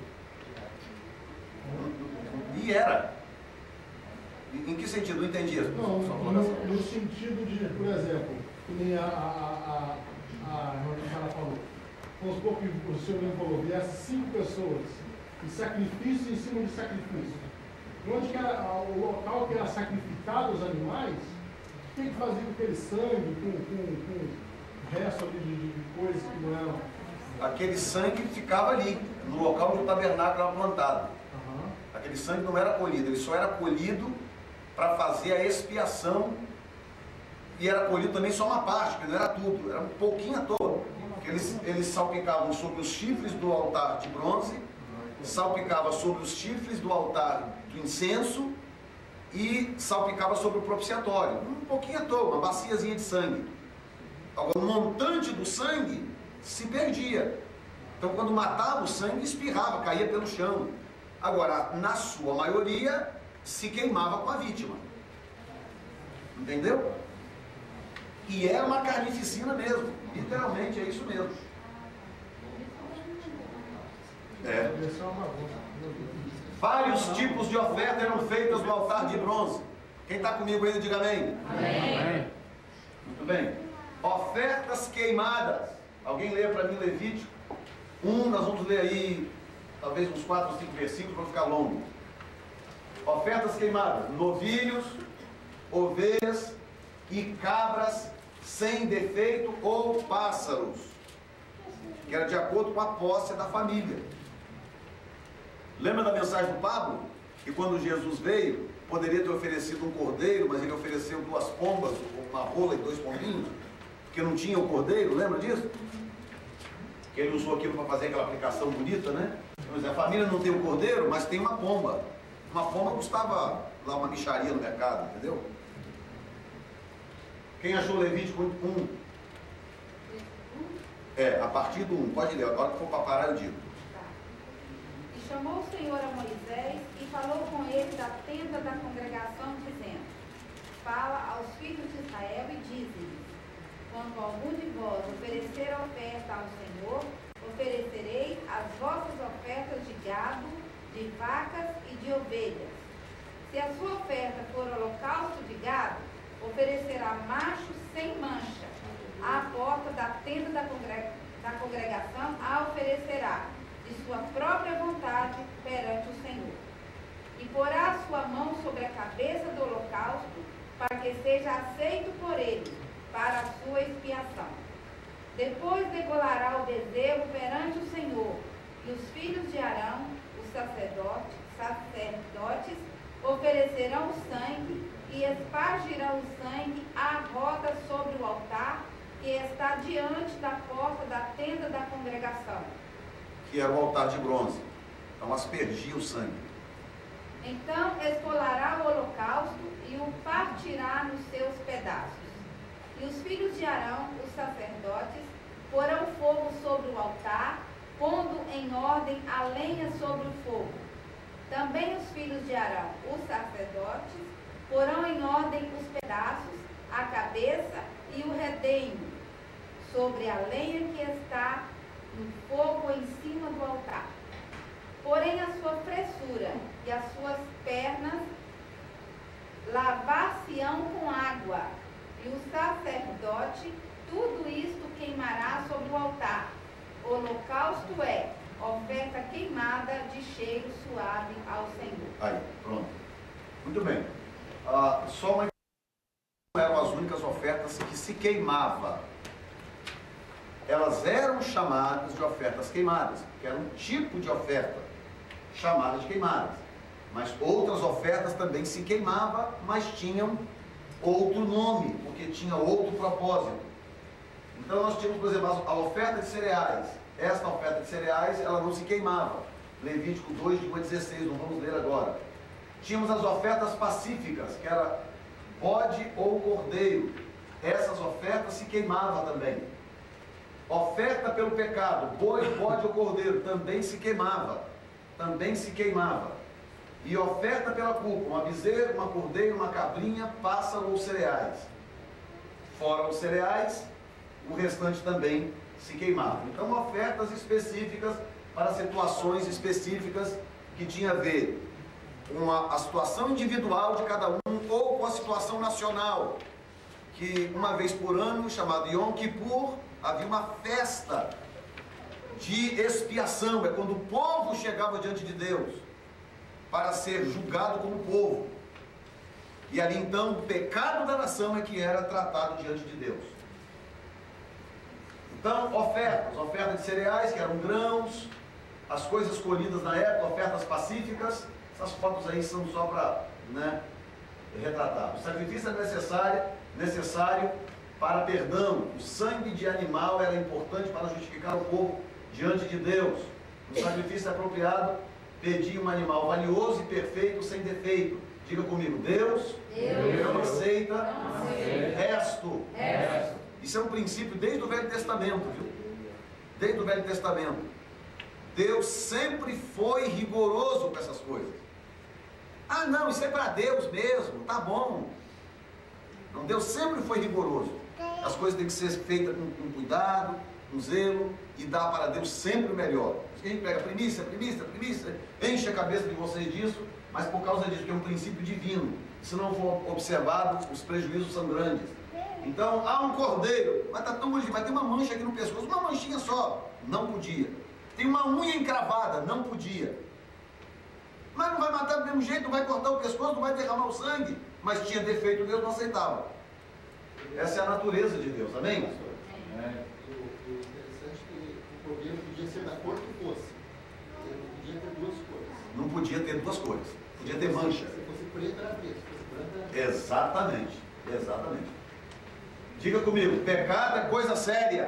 E era. Em que sentido? Não entendi isso. Não, no, no sentido de, por exemplo, que nem a, a, a, a irmã Sara falou. Vamos supor que o senhor me falou, viesse cinco pessoas e sacrifício em cima de sacrifício. Onde que era o local que era sacrificado os animais, o que, que fazia com aquele sangue, com, com, com o resto ali de, de coisas que não eram? Aquele sangue ficava ali, no local onde o tabernáculo era plantado. Uhum. Aquele sangue não era colhido, ele só era colhido para fazer a expiação. E era colhido também só uma parte, porque não era tudo, era um pouquinho à toa. Eles, eles salpicavam sobre os chifres do altar de bronze, salpicava sobre os chifres do altar do incenso e salpicava sobre o propiciatório. Um pouquinho à toa, uma baciazinha de sangue. Agora, o montante do sangue se perdia. Então, quando matava o sangue, espirrava, caía pelo chão. Agora, na sua maioria, se queimava com a vítima. Entendeu? E é uma carnificina mesmo. Literalmente, é isso mesmo. É. Vários tipos de ofertas eram feitas no altar de bronze. Quem está comigo ainda, diga amém. Amém. Muito bem. Ofertas queimadas. Alguém lê para mim Levítico um, nós vamos ler aí talvez uns quatro ou cinco versículos para ficar longo. Ofertas queimadas. Novilhos, ovelhas e cabras sem defeito ou pássaros, que era de acordo com a posse da família. Lembra da mensagem do Pablo? Que quando Jesus veio, poderia ter oferecido um cordeiro, mas ele ofereceu duas pombas, uma rola e dois pombinhos, porque não tinha o cordeiro, lembra disso? que ele usou aquilo para fazer aquela aplicação bonita, né? Mas a família não tem um cordeiro, mas tem uma pomba. Uma pomba custava lá uma micharia no mercado, entendeu? Quem achou Levítico um? É, a partir do um, pode ler, agora que for para parar eu digo. Tá. E chamou o Senhor a Moisés e falou com ele da tenda da congregação, dizendo: fala aos filhos de Israel e dize-lhes: quando algum de vós oferecer oferta ao Senhor, oferecereis as vossas ofertas de gado, de vacas e de ovelhas. Se a sua oferta for holocausto de gado, oferecerá macho sem mancha. À porta da tenda da, congrega, da congregação a oferecerá, de sua própria vontade, perante o Senhor. E porá a sua mão sobre a cabeça do holocausto, para que seja aceito por ele, para a sua expiação. Depois degolará o bezerro perante o Senhor, e os filhos de Arão, os sacerdotes, sacerdotes oferecerão o sangue e espargirão o sangue à roda sobre o altar que está diante da porta da tenda da congregação. Que era o altar de bronze. Então aspergia o sangue. Então esfolará o holocausto e o partirá nos seus pedaços. E os filhos de Arão, os sacerdotes, porão fogo sobre o altar, pondo em ordem a lenha sobre o fogo. Também os filhos de Arão, os sacerdotes, porão em ordem os pedaços, a cabeça e o redenho, sobre a lenha que está no fogo em cima do altar. Porém a sua fressura e as suas pernas lavar-se-ão com água, e o sacerdote tudo isto queimará sobre o altar. O holocausto é oferta queimada de cheiro suave ao Senhor. Aí, pronto. Muito bem. Ah, só uma não eram as únicas ofertas que se queimava. Elas eram chamadas de ofertas queimadas, que era um tipo de oferta chamada de queimadas. Mas outras ofertas também se queimava, mas tinham outro nome, porque tinha outro propósito. Então nós tínhamos, por exemplo, a oferta de cereais. Esta oferta de cereais, ela não se queimava. Levítico dois, de um a dezesseis, não vamos ler agora. Tínhamos as ofertas pacíficas, que era bode ou cordeiro. Essas ofertas se queimavam também. Oferta pelo pecado, boi, bode ou cordeiro, também se queimava. Também se queimava. E oferta pela culpa, uma bezerra, uma cordeira, uma cabrinha, pássaro ou cereais. Fora os cereais, o restante também se queimava. Então, ofertas específicas para situações específicas que tinha a ver com a, a situação individual de cada um ou com a situação nacional, que uma vez por ano, chamado Yom Kippur, havia uma festa de expiação, é quando o povo chegava diante de Deus para ser julgado como povo. E ali então o pecado da nação é que era tratado diante de Deus. Então, ofertas, ofertas de cereais, que eram grãos, as coisas colhidas na época, ofertas pacíficas. Essas fotos aí são só para, né, retratar. O sacrifício é necessário, necessário para perdão. O sangue de animal era importante para justificar o povo diante de Deus. O sacrifício apropriado pedia um animal valioso e perfeito, sem defeito. Diga comigo, Deus, Deus não aceita, não aceita. Resto. Resto. Isso é um princípio desde o Velho Testamento, viu? Desde o Velho Testamento. Deus sempre foi rigoroso com essas coisas. Ah, não, isso é para Deus mesmo, tá bom. Não, Deus sempre foi rigoroso. As coisas têm que ser feitas com, com cuidado, com zelo, e dar para Deus sempre o melhor. A gente pega primícia, primícia, primícia, enche a cabeça de vocês disso, mas por causa disso, que é um princípio divino. Se não for observado, os prejuízos são grandes. Então, há um cordeiro, mas está tão bonito, vai ter uma mancha aqui no pescoço, uma manchinha só, não podia. Tem uma unha encravada, não podia. Mas não vai matar do mesmo jeito, não vai cortar o pescoço, não vai derramar o sangue. Mas tinha defeito, Deus não aceitava. Essa é a natureza de Deus, amém? É. O interessante é que o cordeiro podia ser da cor que fosse. Ele não podia ter duas cores. Não podia ter duas cores, podia ter mancha. Se fosse preto, era preto. Se fosse branco, era branco. Exatamente, exatamente. Diga comigo, pecado é coisa séria. Pecado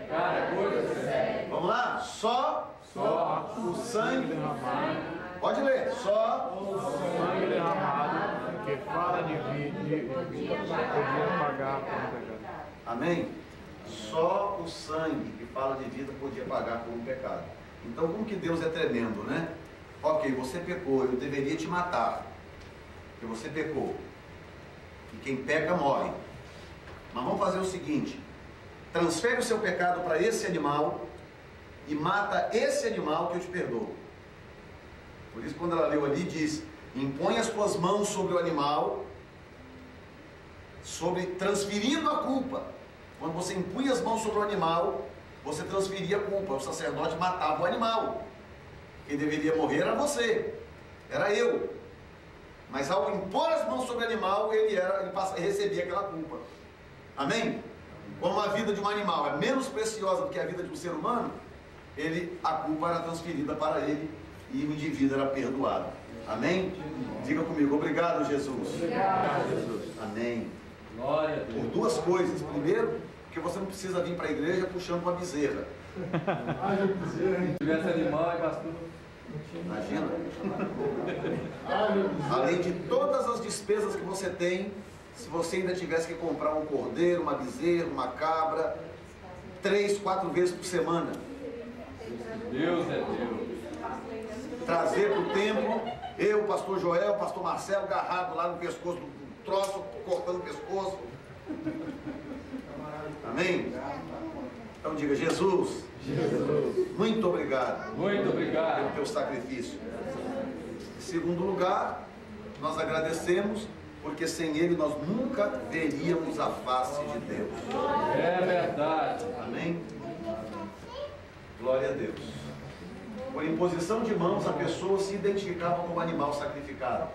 Pecar é coisa séria. Vamos lá? Só, Só o sangue derramado. Pode ler. Só O sangue derramado que fala de vida podia pagar por um pecado. Amém? Só o sangue que fala de vida podia pagar por um pecado. Então, como que Deus é tremendo, né? Ok, você pecou, eu deveria te matar, porque você pecou. E quem peca morre. Mas vamos fazer o seguinte: transfere o seu pecado para esse animal e mata esse animal que eu te perdoo. Por isso, quando ela leu ali, diz: impõe as tuas mãos sobre o animal, sobre transferindo a culpa. Quando você impunha as mãos sobre o animal, você transferia a culpa. O sacerdote matava o animal. Quem deveria morrer era você, era eu. Mas ao impor as mãos sobre o animal, ele, era, ele, passa, ele recebia aquela culpa. Amém? Como a vida de um animal é menos preciosa do que a vida de um ser humano, ele, a culpa era transferida para ele e o indivíduo era perdoado. Amém? Diga comigo: obrigado, Jesus. Obrigado, Jesus. Amém. Glória a Deus. Por duas coisas. Primeiro, porque você não precisa vir para a igreja puxando uma bezerra. Ah, já bezerra, hein? Se tivesse animal, é pastor. Imagina. Ah, já bezerra. Além de todas as despesas que você tem, se você ainda tivesse que comprar um cordeiro, uma bezerra, uma cabra, três, quatro vezes por semana, Deus é Deus. trazer para o templo, eu, o pastor Joel, o pastor Marcelo, agarrado lá no pescoço do troço, cortando o pescoço. Amém? Então diga: Jesus, Jesus. muito obrigado. Muito obrigado pelo teu sacrifício. Em segundo lugar, nós agradecemos, porque sem ele nós nunca veríamos a face de Deus. É verdade. Amém? Glória a Deus. Por imposição de mãos, a pessoa se identificava como animal sacrificado.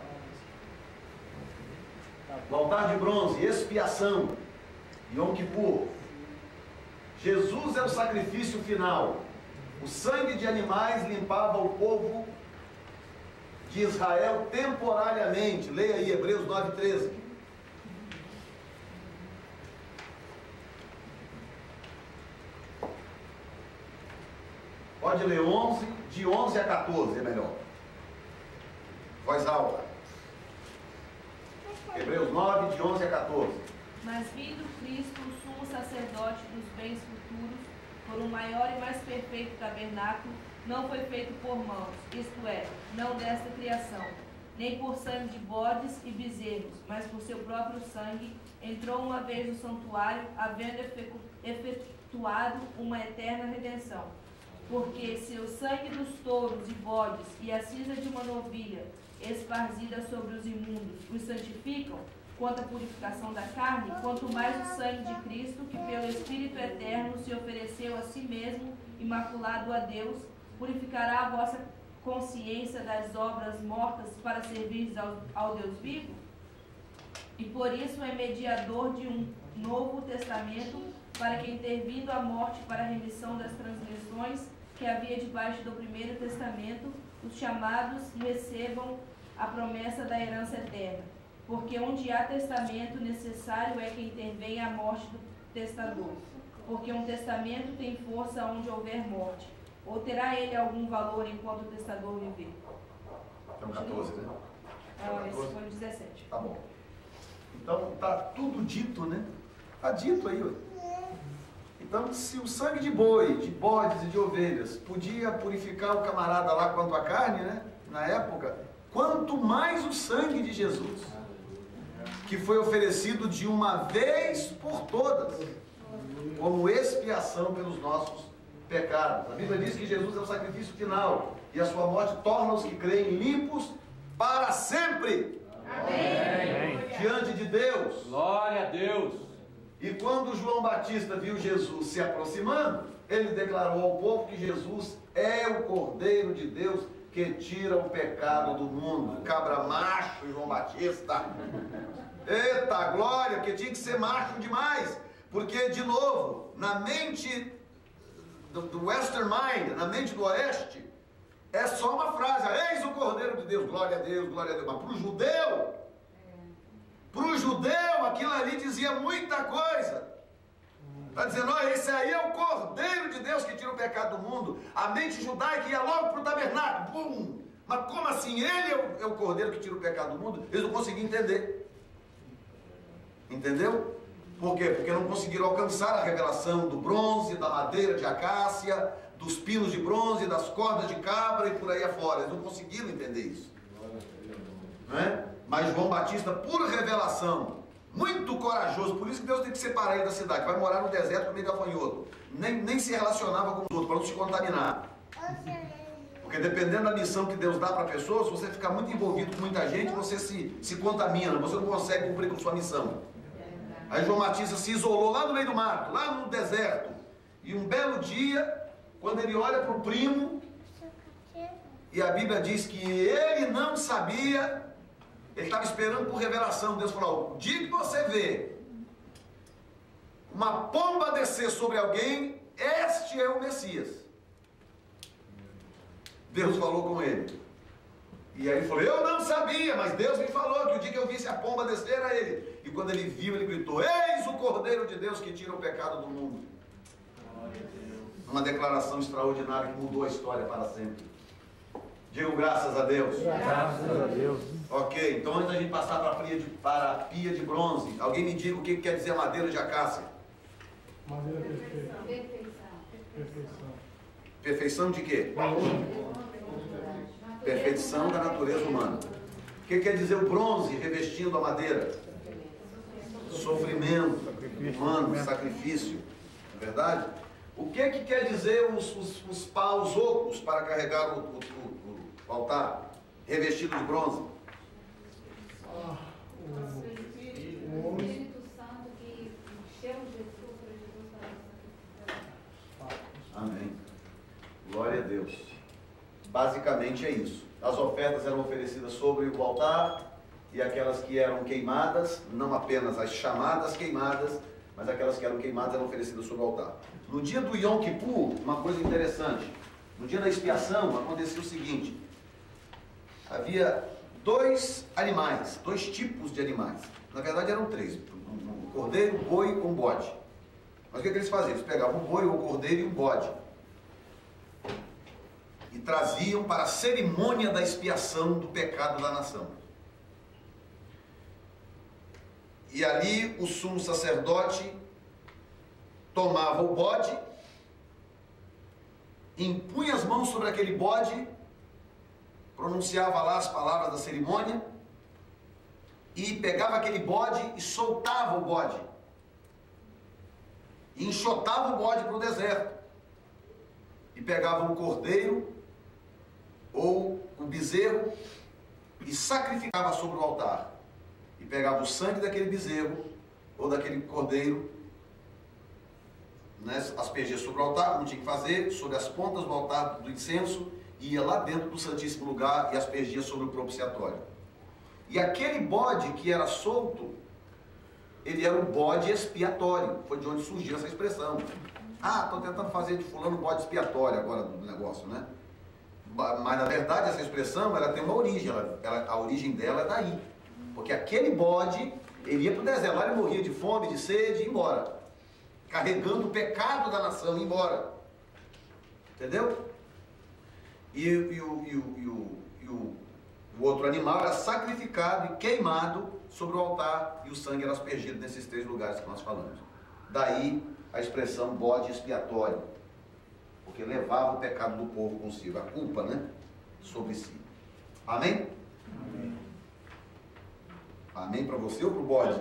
O altar de bronze, expiação, Yom Kippur. Jesus é o sacrifício final. O sangue de animais limpava o povo de Israel temporariamente. Leia aí Hebreus nove, treze. Pode ler onze, de onze a quatorze é melhor. Voz alta. Hebreus nove, de onze a quatorze. Mas vindo Cristo, o sumo sacerdote dos bens futuros, por um maior e mais perfeito tabernáculo, não foi feito por mãos, isto é, não desta criação, nem por sangue de bodes e bezerros, mas por seu próprio sangue, entrou uma vez no santuário, havendo efetuado uma eterna redenção. Porque se o sangue dos touros e bodes e a cinza de uma novilha, esparzida sobre os imundos, os santificam, quanto à purificação da carne, quanto mais o sangue de Cristo, que pelo Espírito Eterno se ofereceu a si mesmo, imaculado a Deus, purificará a vossa consciência das obras mortas para servir ao, ao Deus vivo? E por isso é mediador de um novo testamento, para que, intervindo a morte para a remissão das transgressões que havia debaixo do primeiro testamento, os chamados recebam a promessa da herança eterna. Porque onde há testamento, necessário é que intervenha a morte do testador. Porque um testamento tem força onde houver morte. Ou terá ele algum valor enquanto o testador viver? Então quatorze, né? Ah, esse foi o dezessete. Tá bom. Então tá tudo dito, né? Tá dito aí, ó. Então, se o sangue de boi, de bodes e de ovelhas podia purificar o camarada lá quanto a carne, né? Na época, quanto mais o sangue de Jesus, que foi oferecido de uma vez por todas, como expiação pelos nossos pecados. A Bíblia diz que Jesus é o sacrifício final, e a sua morte torna os que creem limpos para sempre. Amém. Diante de Deus. Glória a Deus. E quando João Batista viu Jesus se aproximando, ele declarou ao povo que Jesus é o Cordeiro de Deus que tira o pecado do mundo. Cabra macho, João Batista. Eita glória, que tinha que ser macho demais. Porque, de novo, na mente do, do Western Mind, na mente do Oeste, é só uma frase: eis o Cordeiro de Deus, glória a Deus, glória a Deus. Mas para o judeu, para o judeu, aquilo ali dizia muita coisa. Está dizendo, olha, esse aí é o Cordeiro de Deus que tira o pecado do mundo. A mente judaica ia logo para o tabernáculo. Bum! Mas como assim? Ele é o, é o Cordeiro que tira o pecado do mundo? Eles não conseguiam entender. Entendeu? Por quê? Porque não conseguiram alcançar a revelação do bronze, da madeira de acácia, dos pinos de bronze, das cordas de cabra e por aí afora. Eles não conseguiram entender isso. Não é? Mas João Batista, por revelação, muito corajoso, por isso que Deus tem que separar ele da cidade. Vai morar no deserto com meio gafanhoto. Nem, nem se relacionava com os outros, para não se contaminar. Porque dependendo da missão que Deus dá para a pessoa, se você ficar muito envolvido com muita gente, você se, se contamina, você não consegue cumprir com sua missão. Aí João Batista se isolou lá no meio do mato, lá no deserto. E um belo dia, quando ele olha para o primo, e a Bíblia diz que ele não sabia, ele estava esperando por revelação. Deus falou, o dia que você vê uma pomba descer sobre alguém, este é o Messias. Deus falou com ele. E aí ele falou, eu não sabia, mas Deus me falou que o dia que eu visse a pomba descer era ele. E quando ele viu, ele gritou, eis o Cordeiro de Deus que tira o pecado do mundo. Uma declaração extraordinária que mudou a história para sempre. Digam graças a Deus. Graças a Deus. Ok, então antes da gente passar para a pia de, para a pia de bronze, alguém me diga o que quer dizer madeira de acácia. Madeira perfeita. Perfeição. Perfeição. Perfeição de quê? Perfeição da natureza humana. O que quer dizer o bronze revestindo a madeira? Sofrimento humano, sacrifício. Não é verdade? O que, que quer dizer os, os, os paus ocos para carregar o, o, o, o altar revestido de bronze? Ah, O o, Espírito, o o homem. Espírito Santo que encheu Jesus para Jesus fazer. Amém. Glória a Deus. Basicamente é isso. As ofertas eram oferecidas sobre o altar e aquelas que eram queimadas, não apenas as chamadas queimadas, mas aquelas que eram queimadas eram oferecidas sobre o altar. No dia do Yom Kippur, uma coisa interessante, no dia da expiação acontecia o seguinte, havia dois animais, dois tipos de animais, na verdade eram três, um cordeiro, um boi e um bode. Mas o que, que eles faziam? Eles pegavam um boi, um cordeiro e um bode e traziam para a cerimônia da expiação do pecado da nação. E ali o sumo sacerdote tomava o bode, impunha as mãos sobre aquele bode, pronunciava lá as palavras da cerimônia, e pegava aquele bode e soltava o bode, e enxotava o bode para o deserto, e pegava um cordeiro, ou um bezerro, e sacrificava sobre o altar, e pegava o sangue daquele bezerro, ou daquele cordeiro, né, aspergia sobre o altar, como tinha que fazer, sobre as pontas do altar do incenso, e ia lá dentro do Santíssimo Lugar e aspergia sobre o propiciatório. E aquele bode que era solto, ele era o bode expiatório, foi de onde surgiu essa expressão. Ah, estou tentando fazer de fulano bode expiatório agora do negócio, né? Mas na verdade essa expressão, ela tem uma origem, ela, ela, a origem dela é daí. Porque aquele bode, ele ia para o deserto, lá ele morria de fome, de sede e ia embora. Carregando o pecado da nação, ia embora. Entendeu? E, e, o, e, o, e, o, e o, o outro animal era sacrificado e queimado sobre o altar, e o sangue era aspergido nesses três lugares que nós falamos. Daí a expressão bode expiatório, porque levava o pecado do povo consigo, a culpa, né, sobre si. Amém? Amém. Amém para você ou para o bode?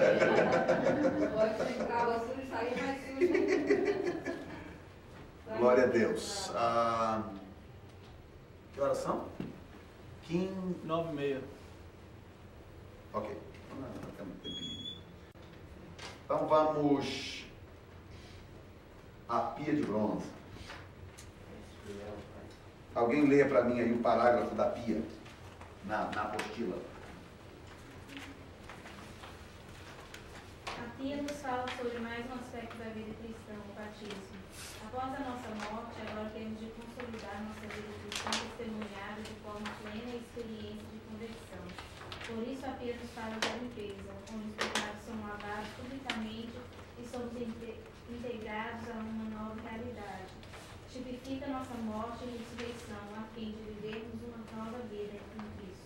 Pode entrar sujo e sair mais sujo. Glória a Deus. Ah, que horas são? Quim... Nove e meia. Ok. Então vamos à pia de bronze. Alguém leia para mim aí o parágrafo da pia, na, na apostila. A pia nos fala sobre mais um aspecto da vida cristã, o batismo. Após a nossa morte, agora temos de consolidar nossa vida cristã testemunhada de forma plena e experiência de conversão. Por isso a pia nos fala da limpeza, onde os pecados são lavados publicamente e somos inte- integrados a uma nova realidade. Tipifica nossa morte e ressurreição, a fim de vivermos uma nova vida em Cristo.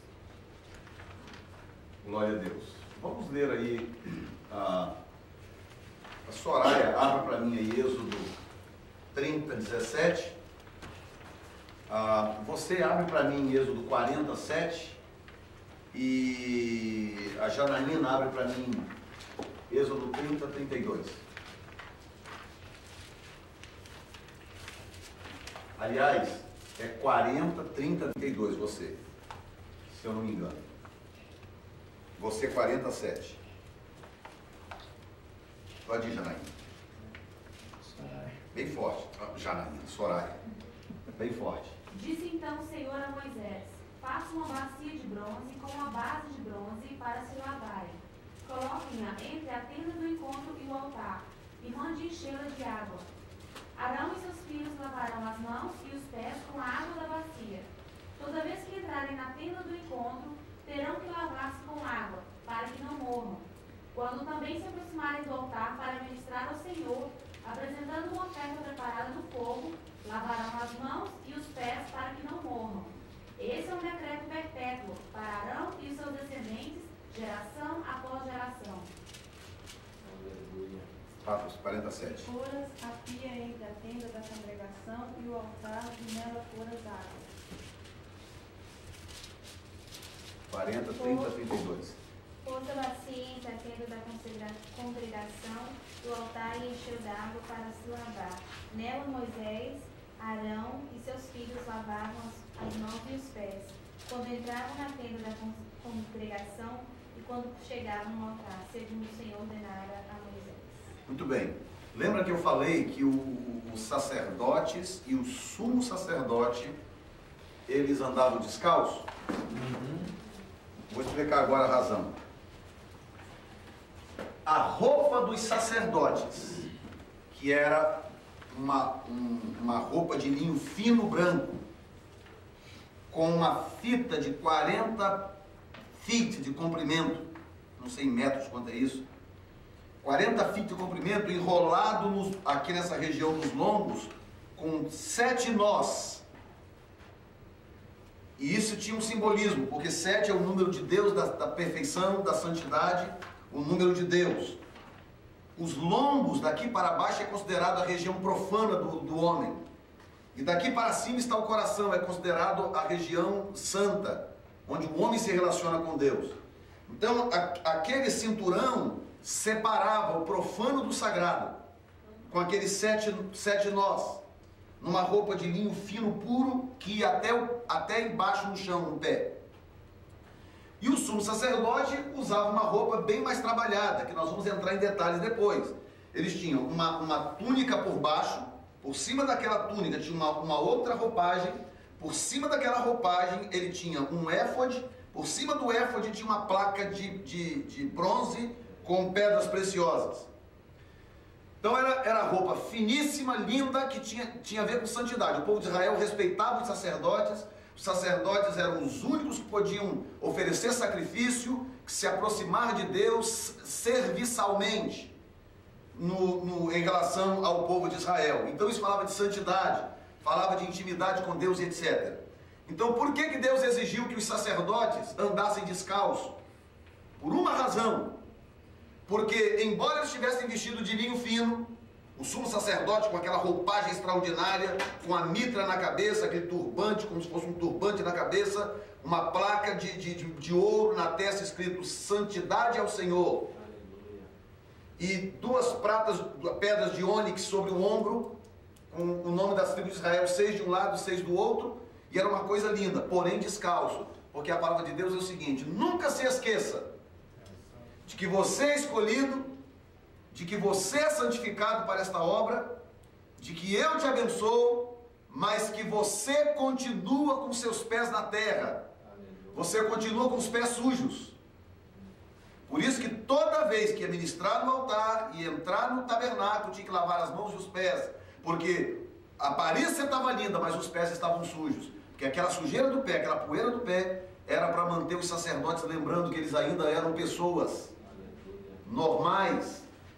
Glória a Deus. Vamos ler aí a, a Soraya, abra para mim aí Êxodo trinta, dezessete. Ah, você abre para mim Êxodo quarenta, sete. E a Janaína abre para mim Êxodo trinta, trinta e dois. Aliás, é quarenta, trinta, trinta e dois você, se eu não me engano. Você quarenta, sete. Pode ir, Janaína. Bem forte. Janaína, Soraya. Bem forte. Disse então o Senhor a Moisés: faça uma bacia de bronze com uma base de bronze para se lavarem. Coloquem-na entre a tenda do encontro e o altar, e mande enchê-la de água. Arão e seus filhos lavarão as mãos e os pés com a água da bacia. Toda vez que entrarem na tenda do encontro, terão que lavar-se com água, para que não morram. Quando também se aproximarem do altar para ministrar ao Senhor, apresentando uma oferta preparada no fogo, lavarão as mãos e os pés para que não morram. Esse é um decreto perpétuo para Arão e os seus descendentes, geração após geração. Atos quarenta e sete. Poras a pia entre a tenda da congregação e o altar, e nela poras água. quarenta, trinta, trinta e dois. Pôs a bacia entre a tenda da consagra- congregação e o altar e encheu d'água para se lavar. Nela Moisés, Arão e seus filhos lavavam as, as mãos e os pés, quando entravam na tenda da con- congregação e quando chegavam no altar, segundo o Senhor ordenara a Moisés. Muito bem. Lembra que eu falei que o, o, os sacerdotes e o sumo sacerdote, eles andavam descalços? Uhum. Vou explicar agora a razão. A roupa dos sacerdotes, que era uma, um, uma roupa de linho fino branco, com uma fita de quarenta feet de comprimento, não sei em metros quanto é isso, quarenta feet de comprimento, enrolado nos, aqui nessa região dos lombos, com sete nós. E isso tinha um simbolismo, porque sete é o número de Deus, da, da perfeição, da santidade, o número de Deus. Os lombos daqui para baixo é considerado a região profana do, do homem. E daqui para cima está o coração, é considerado a região santa, onde o homem se relaciona com Deus. Então, a, aquele cinturão separava o profano do sagrado, com aqueles sete, sete nós, numa roupa de linho fino puro, que ia até, o, até embaixo no chão, no pé. E o sumo sacerdote usava uma roupa bem mais trabalhada, que nós vamos entrar em detalhes depois. Eles tinham uma, uma túnica por baixo, por cima daquela túnica tinha uma, uma outra roupagem, por cima daquela roupagem ele tinha um éfode, por cima do éfode tinha uma placa de, de, de bronze com pedras preciosas. Então era, era roupa finíssima, linda, que tinha, tinha a ver com santidade. O povo de Israel respeitava os sacerdotes. Os sacerdotes eram os únicos que podiam oferecer sacrifício, se aproximar de Deus serviçalmente no, no, em relação ao povo de Israel. Então isso falava de santidade, falava de intimidade com Deus e etcétera. Então por que que Deus exigiu que os sacerdotes andassem descalços? Por uma razão. Porque embora eles estivessem vestidos de linho fino, o sumo sacerdote com aquela roupagem extraordinária, com a mitra na cabeça, aquele turbante, como se fosse um turbante na cabeça, uma placa de, de, de, de ouro na testa escrito Santidade ao Senhor. Aleluia. E duas pratas, pedras de ônix sobre o ombro, com o nome das tribos de Israel, seis de um lado, seis do outro, e era uma coisa linda, porém descalço, porque a palavra de Deus é o seguinte: nunca se esqueça de que você é escolhido, de que você é santificado para esta obra, de que eu te abençoo, mas que você continua com seus pés na terra, você continua com os pés sujos. Por isso que toda vez que ia ministrar no altar e entrar no tabernáculo, tinha que lavar as mãos e os pés, porque a aparência estava linda, mas os pés estavam sujos, porque aquela sujeira do pé, aquela poeira do pé, era para manter os sacerdotes lembrando que eles ainda eram pessoas normais.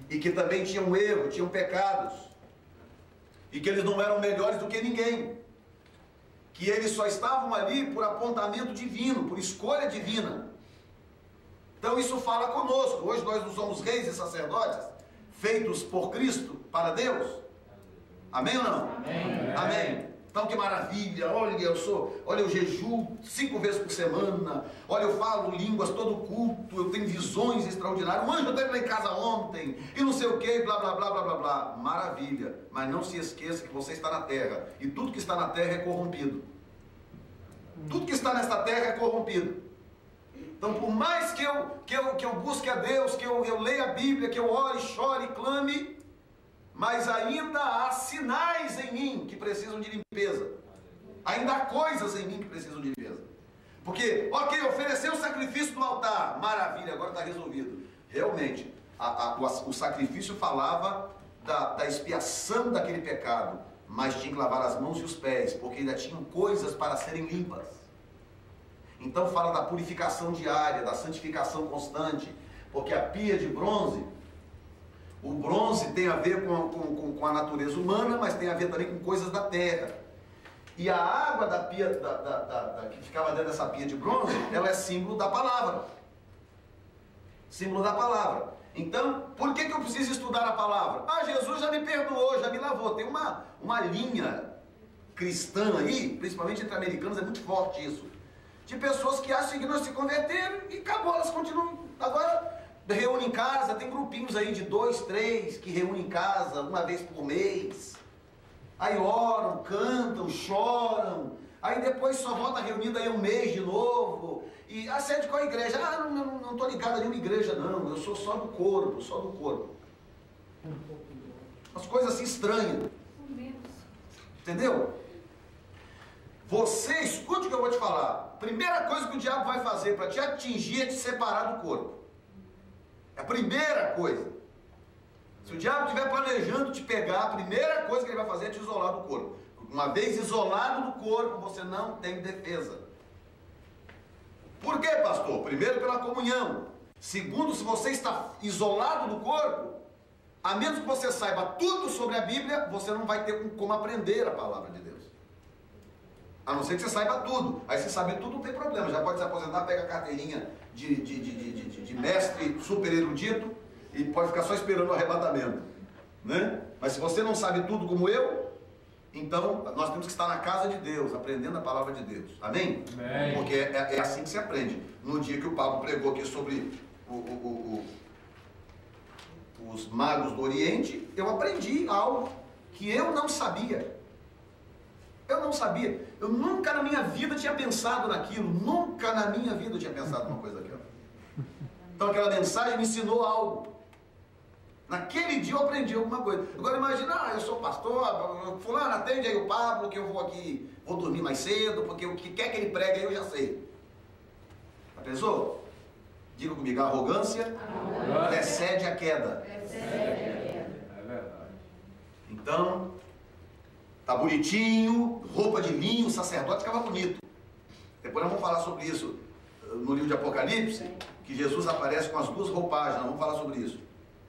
e que também tinham erro, tinham pecados, e que eles não eram melhores do que ninguém, que eles só estavam ali por apontamento divino, por escolha divina. Então isso fala conosco. Hoje nós não somos reis e sacerdotes, feitos por Cristo para Deus. Amém ou não? Amém. Amém. Então que maravilha, olha, eu sou, olha, eu jejuo cinco vezes por semana, olha, eu falo línguas todo culto, eu tenho visões extraordinárias, um anjo esteve lá em casa ontem, e não sei o que, blá, blá, blá, blá, blá, blá. Maravilha, mas não se esqueça que você está na terra, e tudo que está na terra é corrompido. Tudo que está nesta terra é corrompido. Então, por mais que eu, que eu, que eu busque a Deus, que eu, eu leia a Bíblia, que eu ore, chore e clame, mas ainda há sinais em mim que precisam de limpeza. Ainda há coisas em mim que precisam de limpeza. Porque, ok, ofereceu o sacrifício no altar, maravilha, agora está resolvido. Realmente, a, a, o, o sacrifício falava da, da expiação daquele pecado, mas tinha que lavar as mãos e os pés, porque ainda tinham coisas para serem limpas. Então fala da purificação diária, da santificação constante, porque a pia de bronze, o bronze tem a ver com, com, com a natureza humana, mas tem a ver também com coisas da terra. E a água da pia, da, da, da, da, que ficava dentro dessa pia de bronze, ela é símbolo da palavra. Símbolo da palavra. Então, por que, que eu preciso estudar a palavra? Ah, Jesus já me perdoou, já me lavou. Tem uma, uma linha cristã aí, principalmente entre americanos, é muito forte isso. De pessoas que acham que não se converteram e acabou, elas continuam. Agora, reúnem em casa, tem grupinhos aí de dois, três, que reúnem em casa uma vez por mês. Aí oram, cantam, choram. Aí depois só volta reunido aí um mês de novo. E a sede qual a igreja? Ah, não, não, não tô ligado a nenhuma igreja não, eu sou só do corpo, só do corpo. Umas coisas assim estranhas. Entendeu? Você, escute o que eu vou te falar. Primeira coisa que o diabo vai fazer para te atingir é te separar do corpo. É a primeira coisa. Se o diabo estiver planejando te pegar, a primeira coisa que ele vai fazer é te isolar do corpo. Uma vez isolado do corpo, você não tem defesa. Por quê, pastor? Primeiro, pela comunhão. Segundo, se você está isolado do corpo, a menos que você saiba tudo sobre a Bíblia, você não vai ter como aprender a palavra de Deus. A não ser que você saiba tudo. Aí se sabe tudo, não tem problema. Já pode se aposentar, pega a carteirinha de, de, de, de, de, de mestre super erudito e pode ficar só esperando o arrebatamento. Né? Mas se você não sabe tudo como eu, então nós temos que estar na casa de Deus, aprendendo a palavra de Deus. Amém? Amém. Porque é, é assim que se aprende. No dia que o Pablo pregou aqui sobre o, o, o, os magos do Oriente, eu aprendi algo que eu não sabia. Eu não sabia. Eu nunca na minha vida tinha pensado naquilo. Nunca na minha vida eu tinha pensado numa coisa daquela. Então aquela mensagem me ensinou algo. Naquele dia eu aprendi alguma coisa. Agora imagina, ah, eu sou pastor, fulano, atende aí o Pablo, que eu vou aqui, vou dormir mais cedo, porque o que quer que ele pregue aí eu já sei. Já pensou? Diga comigo, a arrogância precede a queda. É verdade. Então, tá bonitinho, roupa de linho, o sacerdote ficava bonito. Depois nós vamos falar sobre isso no livro de Apocalipse, que Jesus aparece com as duas roupagens, nós vamos falar sobre isso.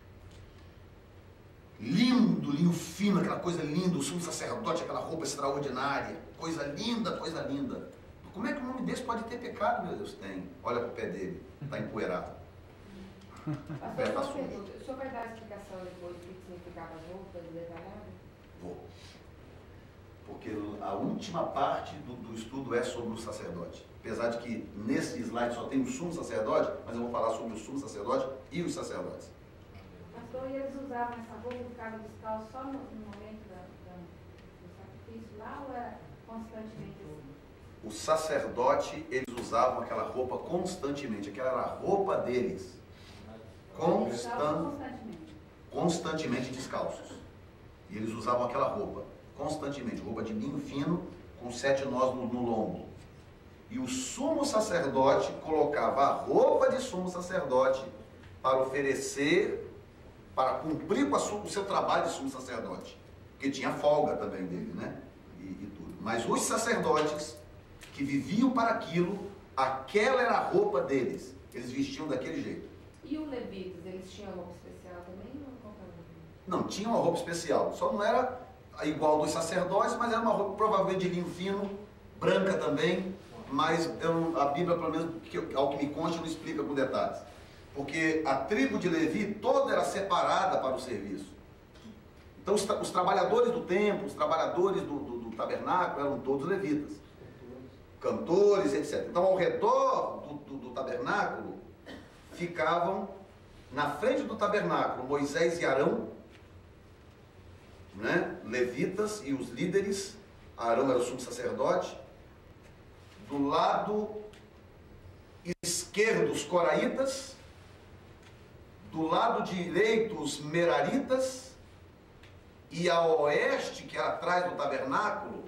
Lindo, linho fino, aquela coisa linda, o sumo sacerdote, aquela roupa extraordinária, coisa linda, coisa linda. Como é que um homem desse pode ter pecado, meu Deus? Tem. Olha para o pé dele, está empoeirado. O pé tá sujo. O senhor vai dar a explicação depois do que significava as roupas detalhadas? Vou. Porque a última parte do, do estudo é sobre o sacerdote. Apesar de que nesse slide só tem o sumo sacerdote, mas eu vou falar sobre o sumo sacerdote e os sacerdotes. Pastor, e eles usavam essa roupa e ficavam descalços só no, no momento da, da, do sacrifício lá ou era constantemente assim? O sacerdote, eles usavam aquela roupa constantemente, aquela era a roupa deles. Constant, constantemente descalços. E eles usavam aquela roupa, constantemente, roupa de linho fino, com sete nós no, no lombo. E o sumo sacerdote colocava a roupa de sumo sacerdote para oferecer, para cumprir com a sua, o seu trabalho de sumo sacerdote. Porque tinha folga também dele, né? E, e tudo. Mas os sacerdotes que viviam para aquilo, aquela era a roupa deles. Eles vestiam daquele jeito. E os levitas, eles tinham roupa especial também? Ou qualquer um? Não, tinha uma roupa especial. Só não era igual dos sacerdotes, mas era uma roupa provavelmente de linho fino, branca também. Mas eu, a Bíblia, pelo menos que, ao que me consta, não explica com detalhes. Porque a tribo de Levi toda era separada para o serviço. Então os, os trabalhadores do templo, os trabalhadores do, do, do tabernáculo eram todos levitas. Cantores, etcétera. Então ao redor do, do, do tabernáculo ficavam, na frente do tabernáculo, Moisés e Arão, né? Levitas e os líderes. Arão era o sumo sacerdote. Do lado esquerdo, os coraitas. Do lado direito, os meraritas. E a oeste, que era atrás do tabernáculo,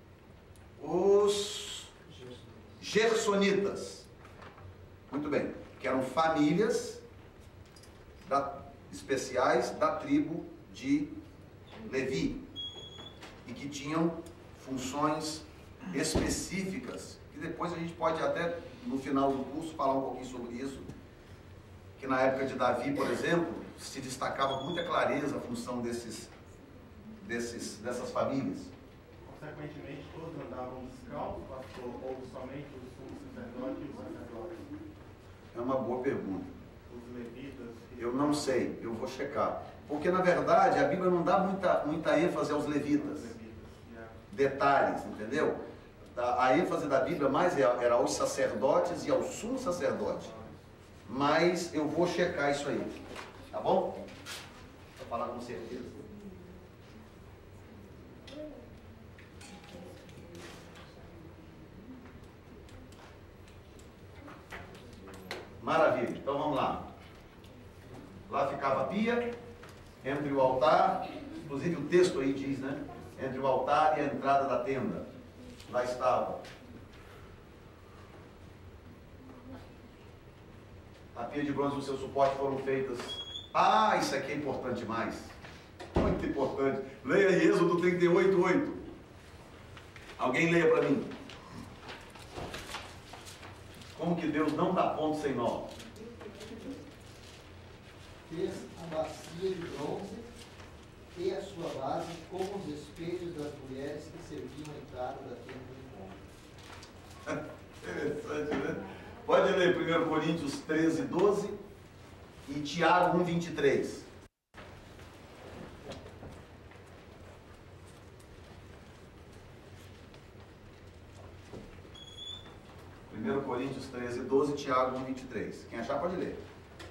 os gersonitas. Muito bem, que eram famílias da, especiais da tribo de Levi. E que tinham funções específicas. E depois a gente pode até, no final do curso, falar um pouquinho sobre isso. Que na época de Davi, por exemplo, se destacava com muita clareza a função desses, desses, dessas famílias. Consequentemente, todos andavam descalços, pastor, ou somente os sumos sacerdotes e os sacerdotes? É uma boa pergunta. Os levitas? Eu não sei, eu vou checar. Porque, na verdade, a Bíblia não dá muita, muita ênfase aos levitas. Detalhes, entendeu? A, a ênfase da Bíblia mais era aos sacerdotes e ao sumo sacerdote. Mas eu vou checar isso aí. Tá bom? Vou falar com certeza. Maravilha. Então vamos lá. Lá ficava a pia, entre o altar, inclusive o texto aí diz, né? Entre o altar e a entrada da tenda. Lá estava. A pia de bronze e o seu suporte foram feitas. Ah, isso aqui é importante demais. Muito importante. Leia aí Êxodo trinta e oito, oito. Alguém leia para mim. Como que Deus não dá ponto sem nó? Fez a bacia de bronze e a sua base como os espelhos das mulheres que serviam a entrada da tenda do encontro. Interessante, né? Pode ler primeiro Coríntios treze, doze e Tiago um, vinte e três. primeiro Coríntios treze, doze e Tiago um, vinte e três. Quem achar pode ler.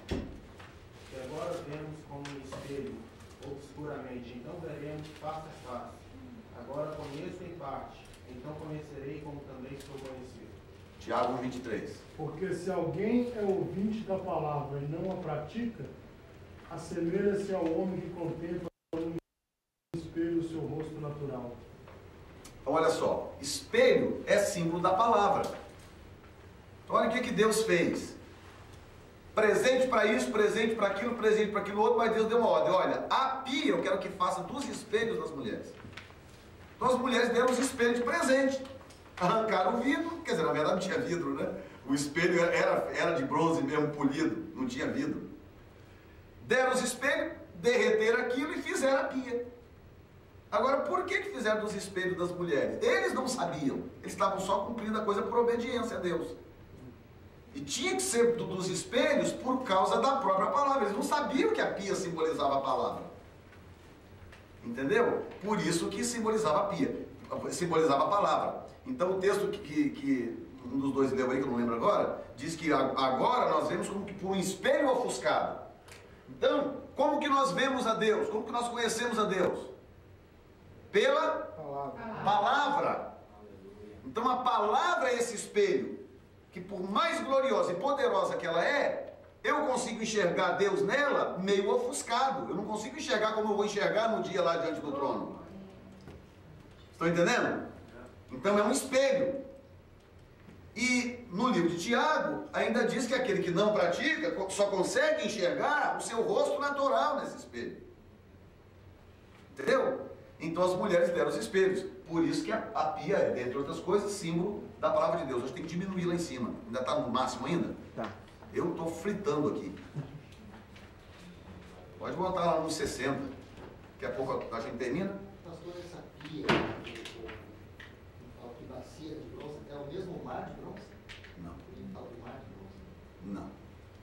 Que agora vemos como um espelho, obscuramente, então veremos face a face. Agora conheço em parte, então conhecerei como também sou conhecido. Tiago um, vinte e três. Porque se alguém é ouvinte da palavra e não a pratica, assemelha-se ao homem que contempla no espelho o seu rosto natural. Então olha só, espelho é símbolo da palavra. Então olha o que, que Deus fez. Presente para isso, presente para aquilo, presente para aquilo outro, mas Deus deu uma ordem. Olha, a pia eu quero que faça dos espelhos das mulheres. Então as mulheres deram os espelhos de presente. Arrancaram o vidro, quer dizer, na verdade não tinha vidro, né? O espelho era, era de bronze mesmo, polido, não tinha vidro. Deram os espelhos, derreteram aquilo e fizeram a pia. Agora, por que que fizeram dos espelhos das mulheres? Eles não sabiam, eles estavam só cumprindo a coisa por obediência a Deus. E tinha que ser dos espelhos por causa da própria palavra. Eles não sabiam que a pia simbolizava a palavra. Entendeu? Por isso que simbolizava a pia, simbolizava a palavra. Então o texto que, que, que um dos dois leu aí, que eu não lembro agora, diz que agora nós vemos como que por um espelho ofuscado. Então, como que nós vemos a Deus? Como que nós conhecemos a Deus? Pela palavra. palavra. Então a palavra é esse espelho, que por mais gloriosa e poderosa que ela é, eu consigo enxergar Deus nela meio ofuscado. Eu não consigo enxergar como eu vou enxergar no dia lá diante do trono. Estão entendendo? Então é um espelho. E no livro de Tiago ainda diz que aquele que não pratica só consegue enxergar o seu rosto natural nesse espelho. Entendeu? Então as mulheres deram os espelhos. Por isso que a, a pia é, dentre outras coisas, símbolo da palavra de Deus. Hoje tem que diminuir lá em cima. Ainda está no máximo ainda? Tá. Eu estou fritando aqui. Pode voltar lá nos sessenta. Daqui a pouco a gente termina. Pastor, essa pia, o que bacia de bronze, é o mesmo mar de bronze? Não. Ele fala do mar de bronze. Não.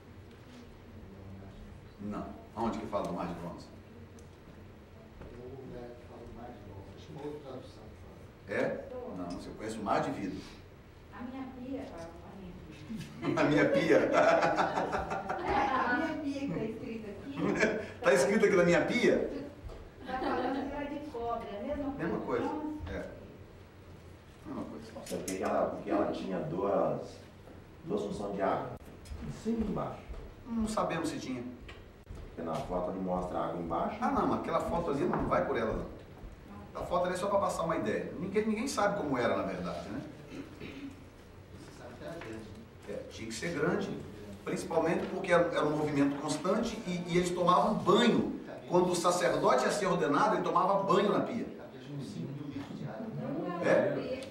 Não. Onde que fala do mar de bronze? Tem um lugar que fala do mar de bronze. Acho que uma outra tradução que fala. É? Não, você conhece o mar de vidro. A minha pia, a A minha pia. É, a minha pia que está escrita aqui. Está escrito aqui na minha pia? Está falando que era de cobre, é a mesma coisa. Mesma coisa. É. Mesma coisa. Porque ela, porque ela tinha duas, duas funções de água, em cima e embaixo. Não sabemos se tinha. Porque na foto ele mostra a água embaixo. Ah, não, aquela foto ali não vai por ela, não. A foto ali é só para passar uma ideia. Ninguém, ninguém sabe como era, na verdade, né? Você sabe que era grande. É, tinha que ser grande, principalmente porque era, era um movimento constante e, e eles tomavam banho. Quando o sacerdote ia ser ordenado, ele tomava banho na pia. Cabia acho que uns cinco mil litros de água. É?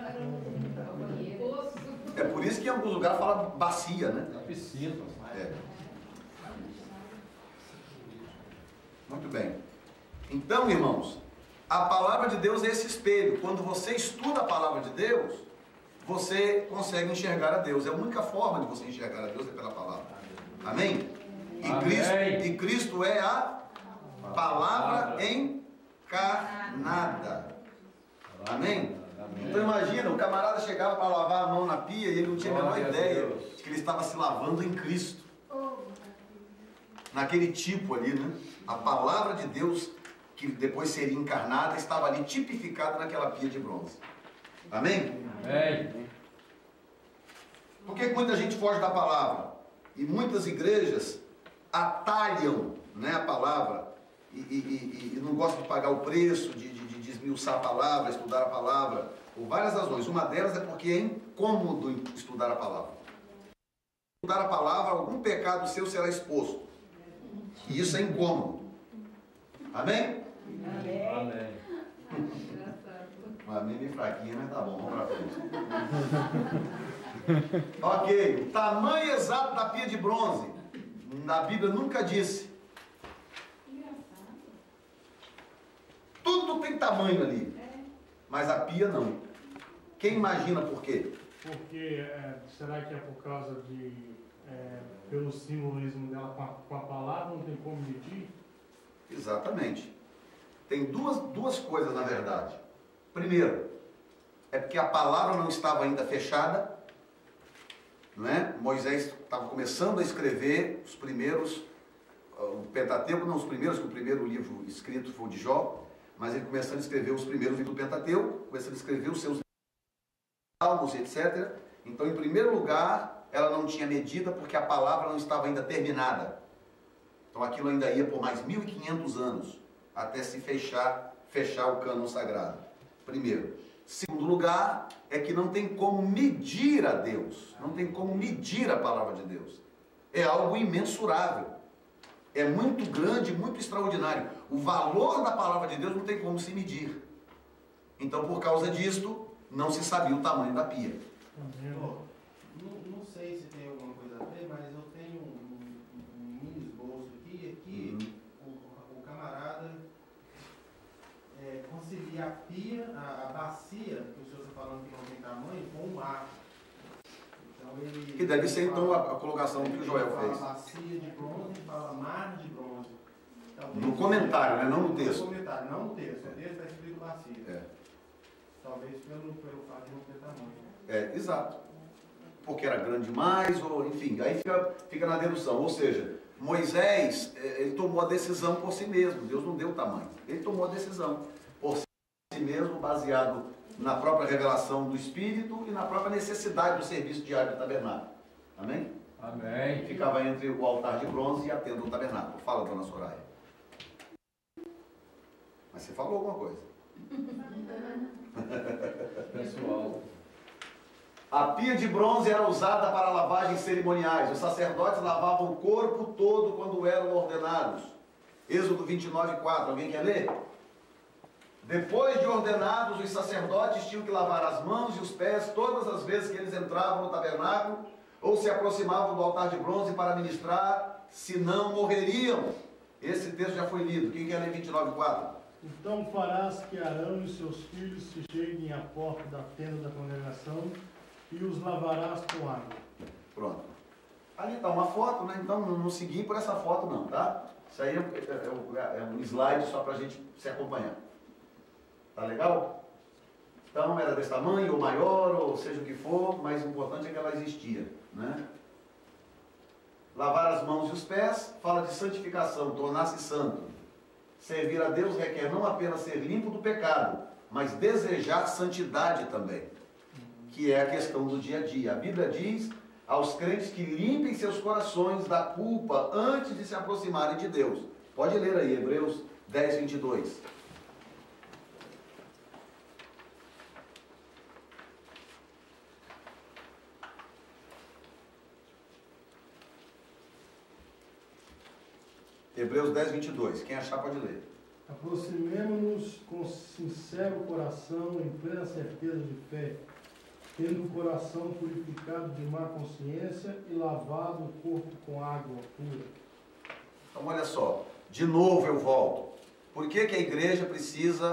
É por isso que em alguns lugares fala bacia, né? É piscina. É. Muito bem. Então, irmãos, a palavra de Deus é esse espelho. Quando você estuda a palavra de Deus, você consegue enxergar a Deus. É a única forma de você enxergar a Deus é pela palavra. Amém? E, Amém. Cristo, e Cristo é a palavra encarnada. Amém? Então imagina, o camarada chegava para lavar a mão na pia e ele não tinha a menor ideia de que ele estava se lavando em Cristo. Naquele tipo ali, né? A palavra de Deus, que depois seria encarnada, estava ali tipificada naquela pia de bronze. Amém? Amém. Por que muita gente foge da palavra? E muitas igrejas atalham, né, a palavra e, e, e, e não gostam de pagar o preço, de, de, de desmiuçar a palavra, estudar a palavra, por várias razões. Uma delas é porque é incômodo estudar a palavra. Estudar a palavra, algum pecado seu será exposto. E isso é incômodo. Amém? Amém. Amém. Um amém bem fraquinho, mas tá bom, vamos para frente. Ok, o tamanho exato da pia de bronze, na Bíblia nunca disse. Tudo tem tamanho ali, mas a pia não. Quem imagina por quê? Porque, é, será que é por causa de, é, pelo simbolismo dela com a, com a palavra, não tem como medir? Exatamente. Tem duas, duas coisas na verdade. Primeiro, é porque a palavra não estava ainda fechada, não é? Moisés estava começando a escrever os primeiros, o Pentateuco, não os primeiros, que o primeiro livro escrito foi o de Jó, mas ele começando a escrever os primeiros livros do Pentateuco, começando a escrever os seus salmos, etcétera. Então, em primeiro lugar, ela não tinha medida porque a palavra não estava ainda terminada. Então, aquilo ainda ia por mais mil e quinhentos anos até se fechar, fechar o cânon sagrado. Primeiro. Segundo lugar, é que não tem como medir a Deus, não tem como medir a palavra de Deus. É algo imensurável, é muito grande, muito extraordinário. O valor da palavra de Deus não tem como se medir. Então, por causa disto, não se sabia o tamanho da pia. Não, não sei se tem alguma coisa a ver, mas eu tenho um, um, um mini esboço aqui, aqui uhum. o, o camarada é, concilia a pia, a, a bacia, que o senhor está falando que não tem tamanho, com o mar. Então ele... Que deve ser então a, a colocação que o Joel fez. Fala bacia de bronze e fala mar de bronze. Talvez no comentário, né? Não no texto. No comentário, não no texto. O texto está escrito bacia. É. Talvez pelo, pelo fato de não ter tamanho. É, exato. Porque era grande demais, ou enfim, aí fica, fica na dedução. Ou seja, Moisés, ele tomou a decisão por si mesmo. Deus não deu tamanho. Ele tomou a decisão por si mesmo, baseado na própria revelação do Espírito e na própria necessidade do serviço diário do tabernáculo. Amém? Amém. Ficava entre o altar de bronze e a tenda do tabernáculo. Fala, dona Soraya. Mas você falou alguma coisa. Pessoal. A pia de bronze era usada para lavagens cerimoniais. Os sacerdotes lavavam o corpo todo quando eram ordenados. Êxodo vinte e nove, quatro. Alguém quer ler? Depois de ordenados, os sacerdotes tinham que lavar as mãos e os pés todas as vezes que eles entravam no tabernáculo ou se aproximavam do altar de bronze para ministrar, senão morreriam. Esse texto já foi lido. Quem quer ler vinte e nove, quatro? Então farás que Arão e seus filhos se cheguem à porta da tenda da congregação e os lavarás com água. Pronto. Ali está uma foto, né? Então não, não segui por essa foto não, tá? Isso aí é, é, é um slide só para a gente se acompanhar. Tá legal? Então era desse tamanho, ou maior, ou seja o que for, mas o importante é que ela existia, né? Lavar as mãos e os pés, fala de santificação, tornar-se santo. Servir a Deus requer não apenas ser limpo do pecado, mas desejar santidade também, que é a questão do dia a dia. A Bíblia diz aos crentes que limpem seus corações da culpa antes de se aproximarem de Deus. Pode ler aí, Hebreus dez, vinte e dois. Hebreus dez, vinte e dois. Quem achar pode ler. Aproximemo-nos com sincero coração, em plena certeza de fé, tendo o coração purificado de má consciência e lavado o corpo com água pura. Então olha só, de novo eu volto. Por que que a igreja precisa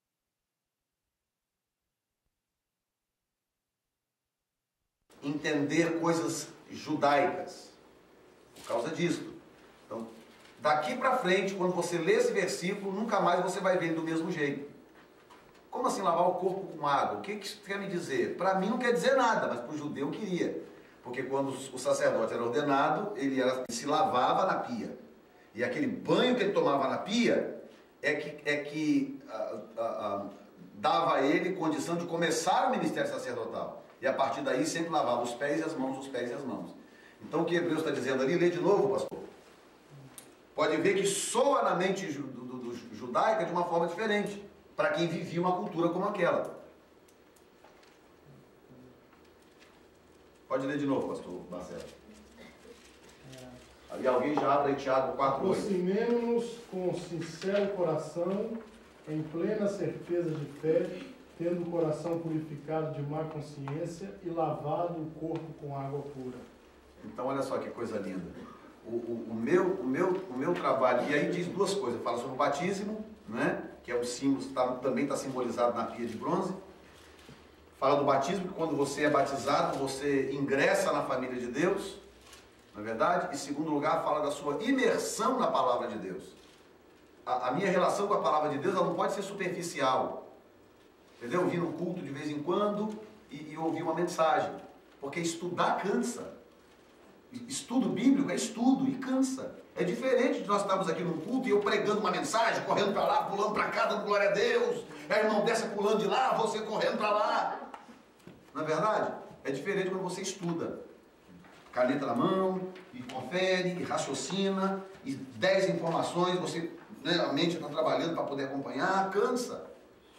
entender coisas judaicas? Por causa disso. Então, daqui para frente, quando você lê esse versículo, nunca mais você vai ver do mesmo jeito. Como assim lavar o corpo com água? O que isso quer me dizer? Para mim não quer dizer nada, mas para o judeu queria. Porque quando o sacerdote era ordenado, ele, era, ele se lavava na pia. E aquele banho que ele tomava na pia é que, é que ah, ah, ah, dava a ele condição de começar o ministério sacerdotal. E a partir daí sempre lavava os pés e as mãos, os pés e as mãos. Então o que Hebreus está dizendo ali, lê de novo, pastor. Pode ver que soa na mente do, do, do judaica de uma forma diferente, para quem vivia uma cultura como aquela. Pode ler de novo, pastor Marcelo. Ali alguém já abre aí Tiago quatro, oito. Aproximemo-nos com sincero coração, em plena certeza de fé, tendo o coração purificado de má consciência e lavado o corpo com água pura. Então olha só que coisa linda. O, o, o, meu, o, meu, o meu trabalho, e aí diz duas coisas, fala sobre o batismo, né, que é um símbolo, tá, também está simbolizado na pia de bronze. Fala do batismo, que quando você é batizado, você ingressa na família de Deus, não é verdade? Em segundo lugar, fala da sua imersão na palavra de Deus. A, a minha relação com a palavra de Deus, ela não pode ser superficial, entendeu? Ouvir no culto de vez em quando e, e ouvir uma mensagem, porque estudar cansa. Estudo bíblico é estudo e cansa. É diferente de nós estarmos aqui num culto e eu pregando uma mensagem, correndo para lá, pulando para cá, dando glória a Deus. Aí o irmão desce pulando de lá, você correndo para lá. Não é verdade? É diferente quando você estuda. Caneta na mão, e confere, e raciocina, e dez informações, você, né, a mente está trabalhando para poder acompanhar, cansa.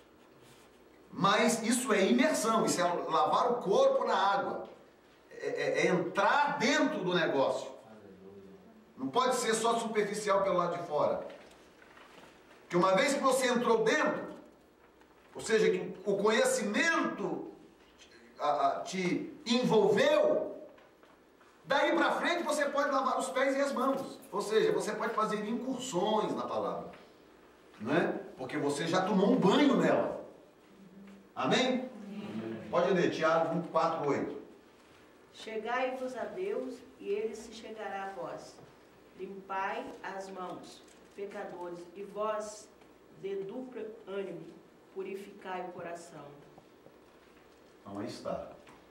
Mas isso é imersão, isso é lavar o corpo na água. É, é, é entrar dentro do negócio. Não pode ser só superficial pelo lado de fora. Porque uma vez que você entrou dentro, ou seja, que o conhecimento a, a, te envolveu, daí para frente você pode lavar os pés e as mãos. Ou seja, você pode fazer incursões na palavra. Não é? Porque você já tomou um banho nela. Amém? Amém. Pode ler, Tiago quatro, oito. Chegai-vos a Deus, e Ele se chegará a vós. Limpai as mãos, pecadores, e vós, de duplo ânimo, purificai o coração. Então aí está.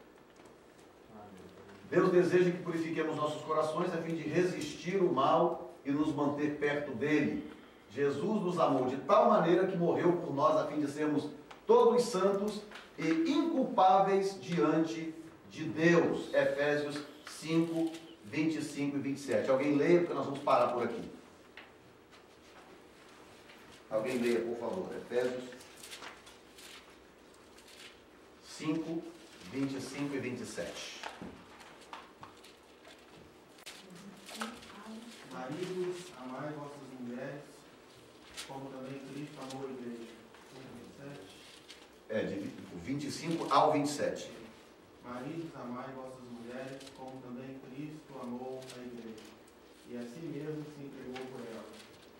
Deus deseja que purifiquemos nossos corações a fim de resistir o mal e nos manter perto dele. Jesus nos amou de tal maneira que morreu por nós a fim de sermos todos santos e inculpáveis diante de Deus. Efésios cinco, vinte e cinco e vinte e sete. Alguém leia, porque nós vamos parar por aqui. Alguém leia, por favor. Efésios cinco, vinte e cinco e vinte e sete. Maridos, amai vossas mulheres, como também Cristo amou a igreja. vinte e sete. É, de vinte e cinco ao vinte e sete. Maridos, amai vossas mulheres, como também Cristo amou a igreja, e a si mesmo se entregou por ela,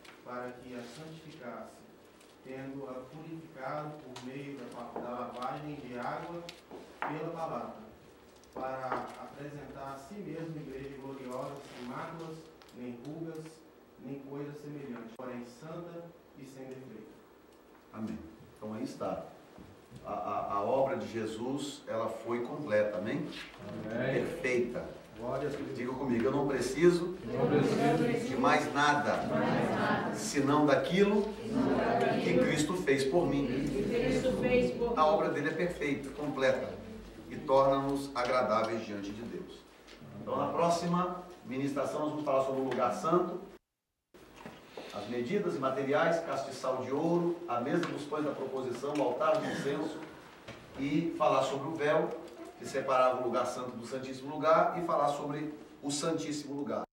que a santificasse, tendo-a purificado por meio da, da lavagem de água pela palavra, para apresentar a si mesmo igreja gloriosa, sem máculas, nem rugas, nem coisa semelhante, porém santa e sem defeito. Amém. Então aí está. A, a, a obra de Jesus, ela foi completa, amém? Amém. Perfeita. Glória a Deus. Diga comigo, eu não preciso, Não preciso de mais nada, Mais nada. senão daquilo que Cristo fez por mim. Cristo fez por A obra dele é perfeita, completa e torna-nos agradáveis diante de Deus. Então, na próxima ministração, nós vamos falar sobre o lugar santo, as medidas e materiais, castiçal de ouro, a mesa dos pães da proposição, o altar de incenso, e falar sobre o véu, que separava o lugar santo do Santíssimo Lugar, e falar sobre o Santíssimo Lugar.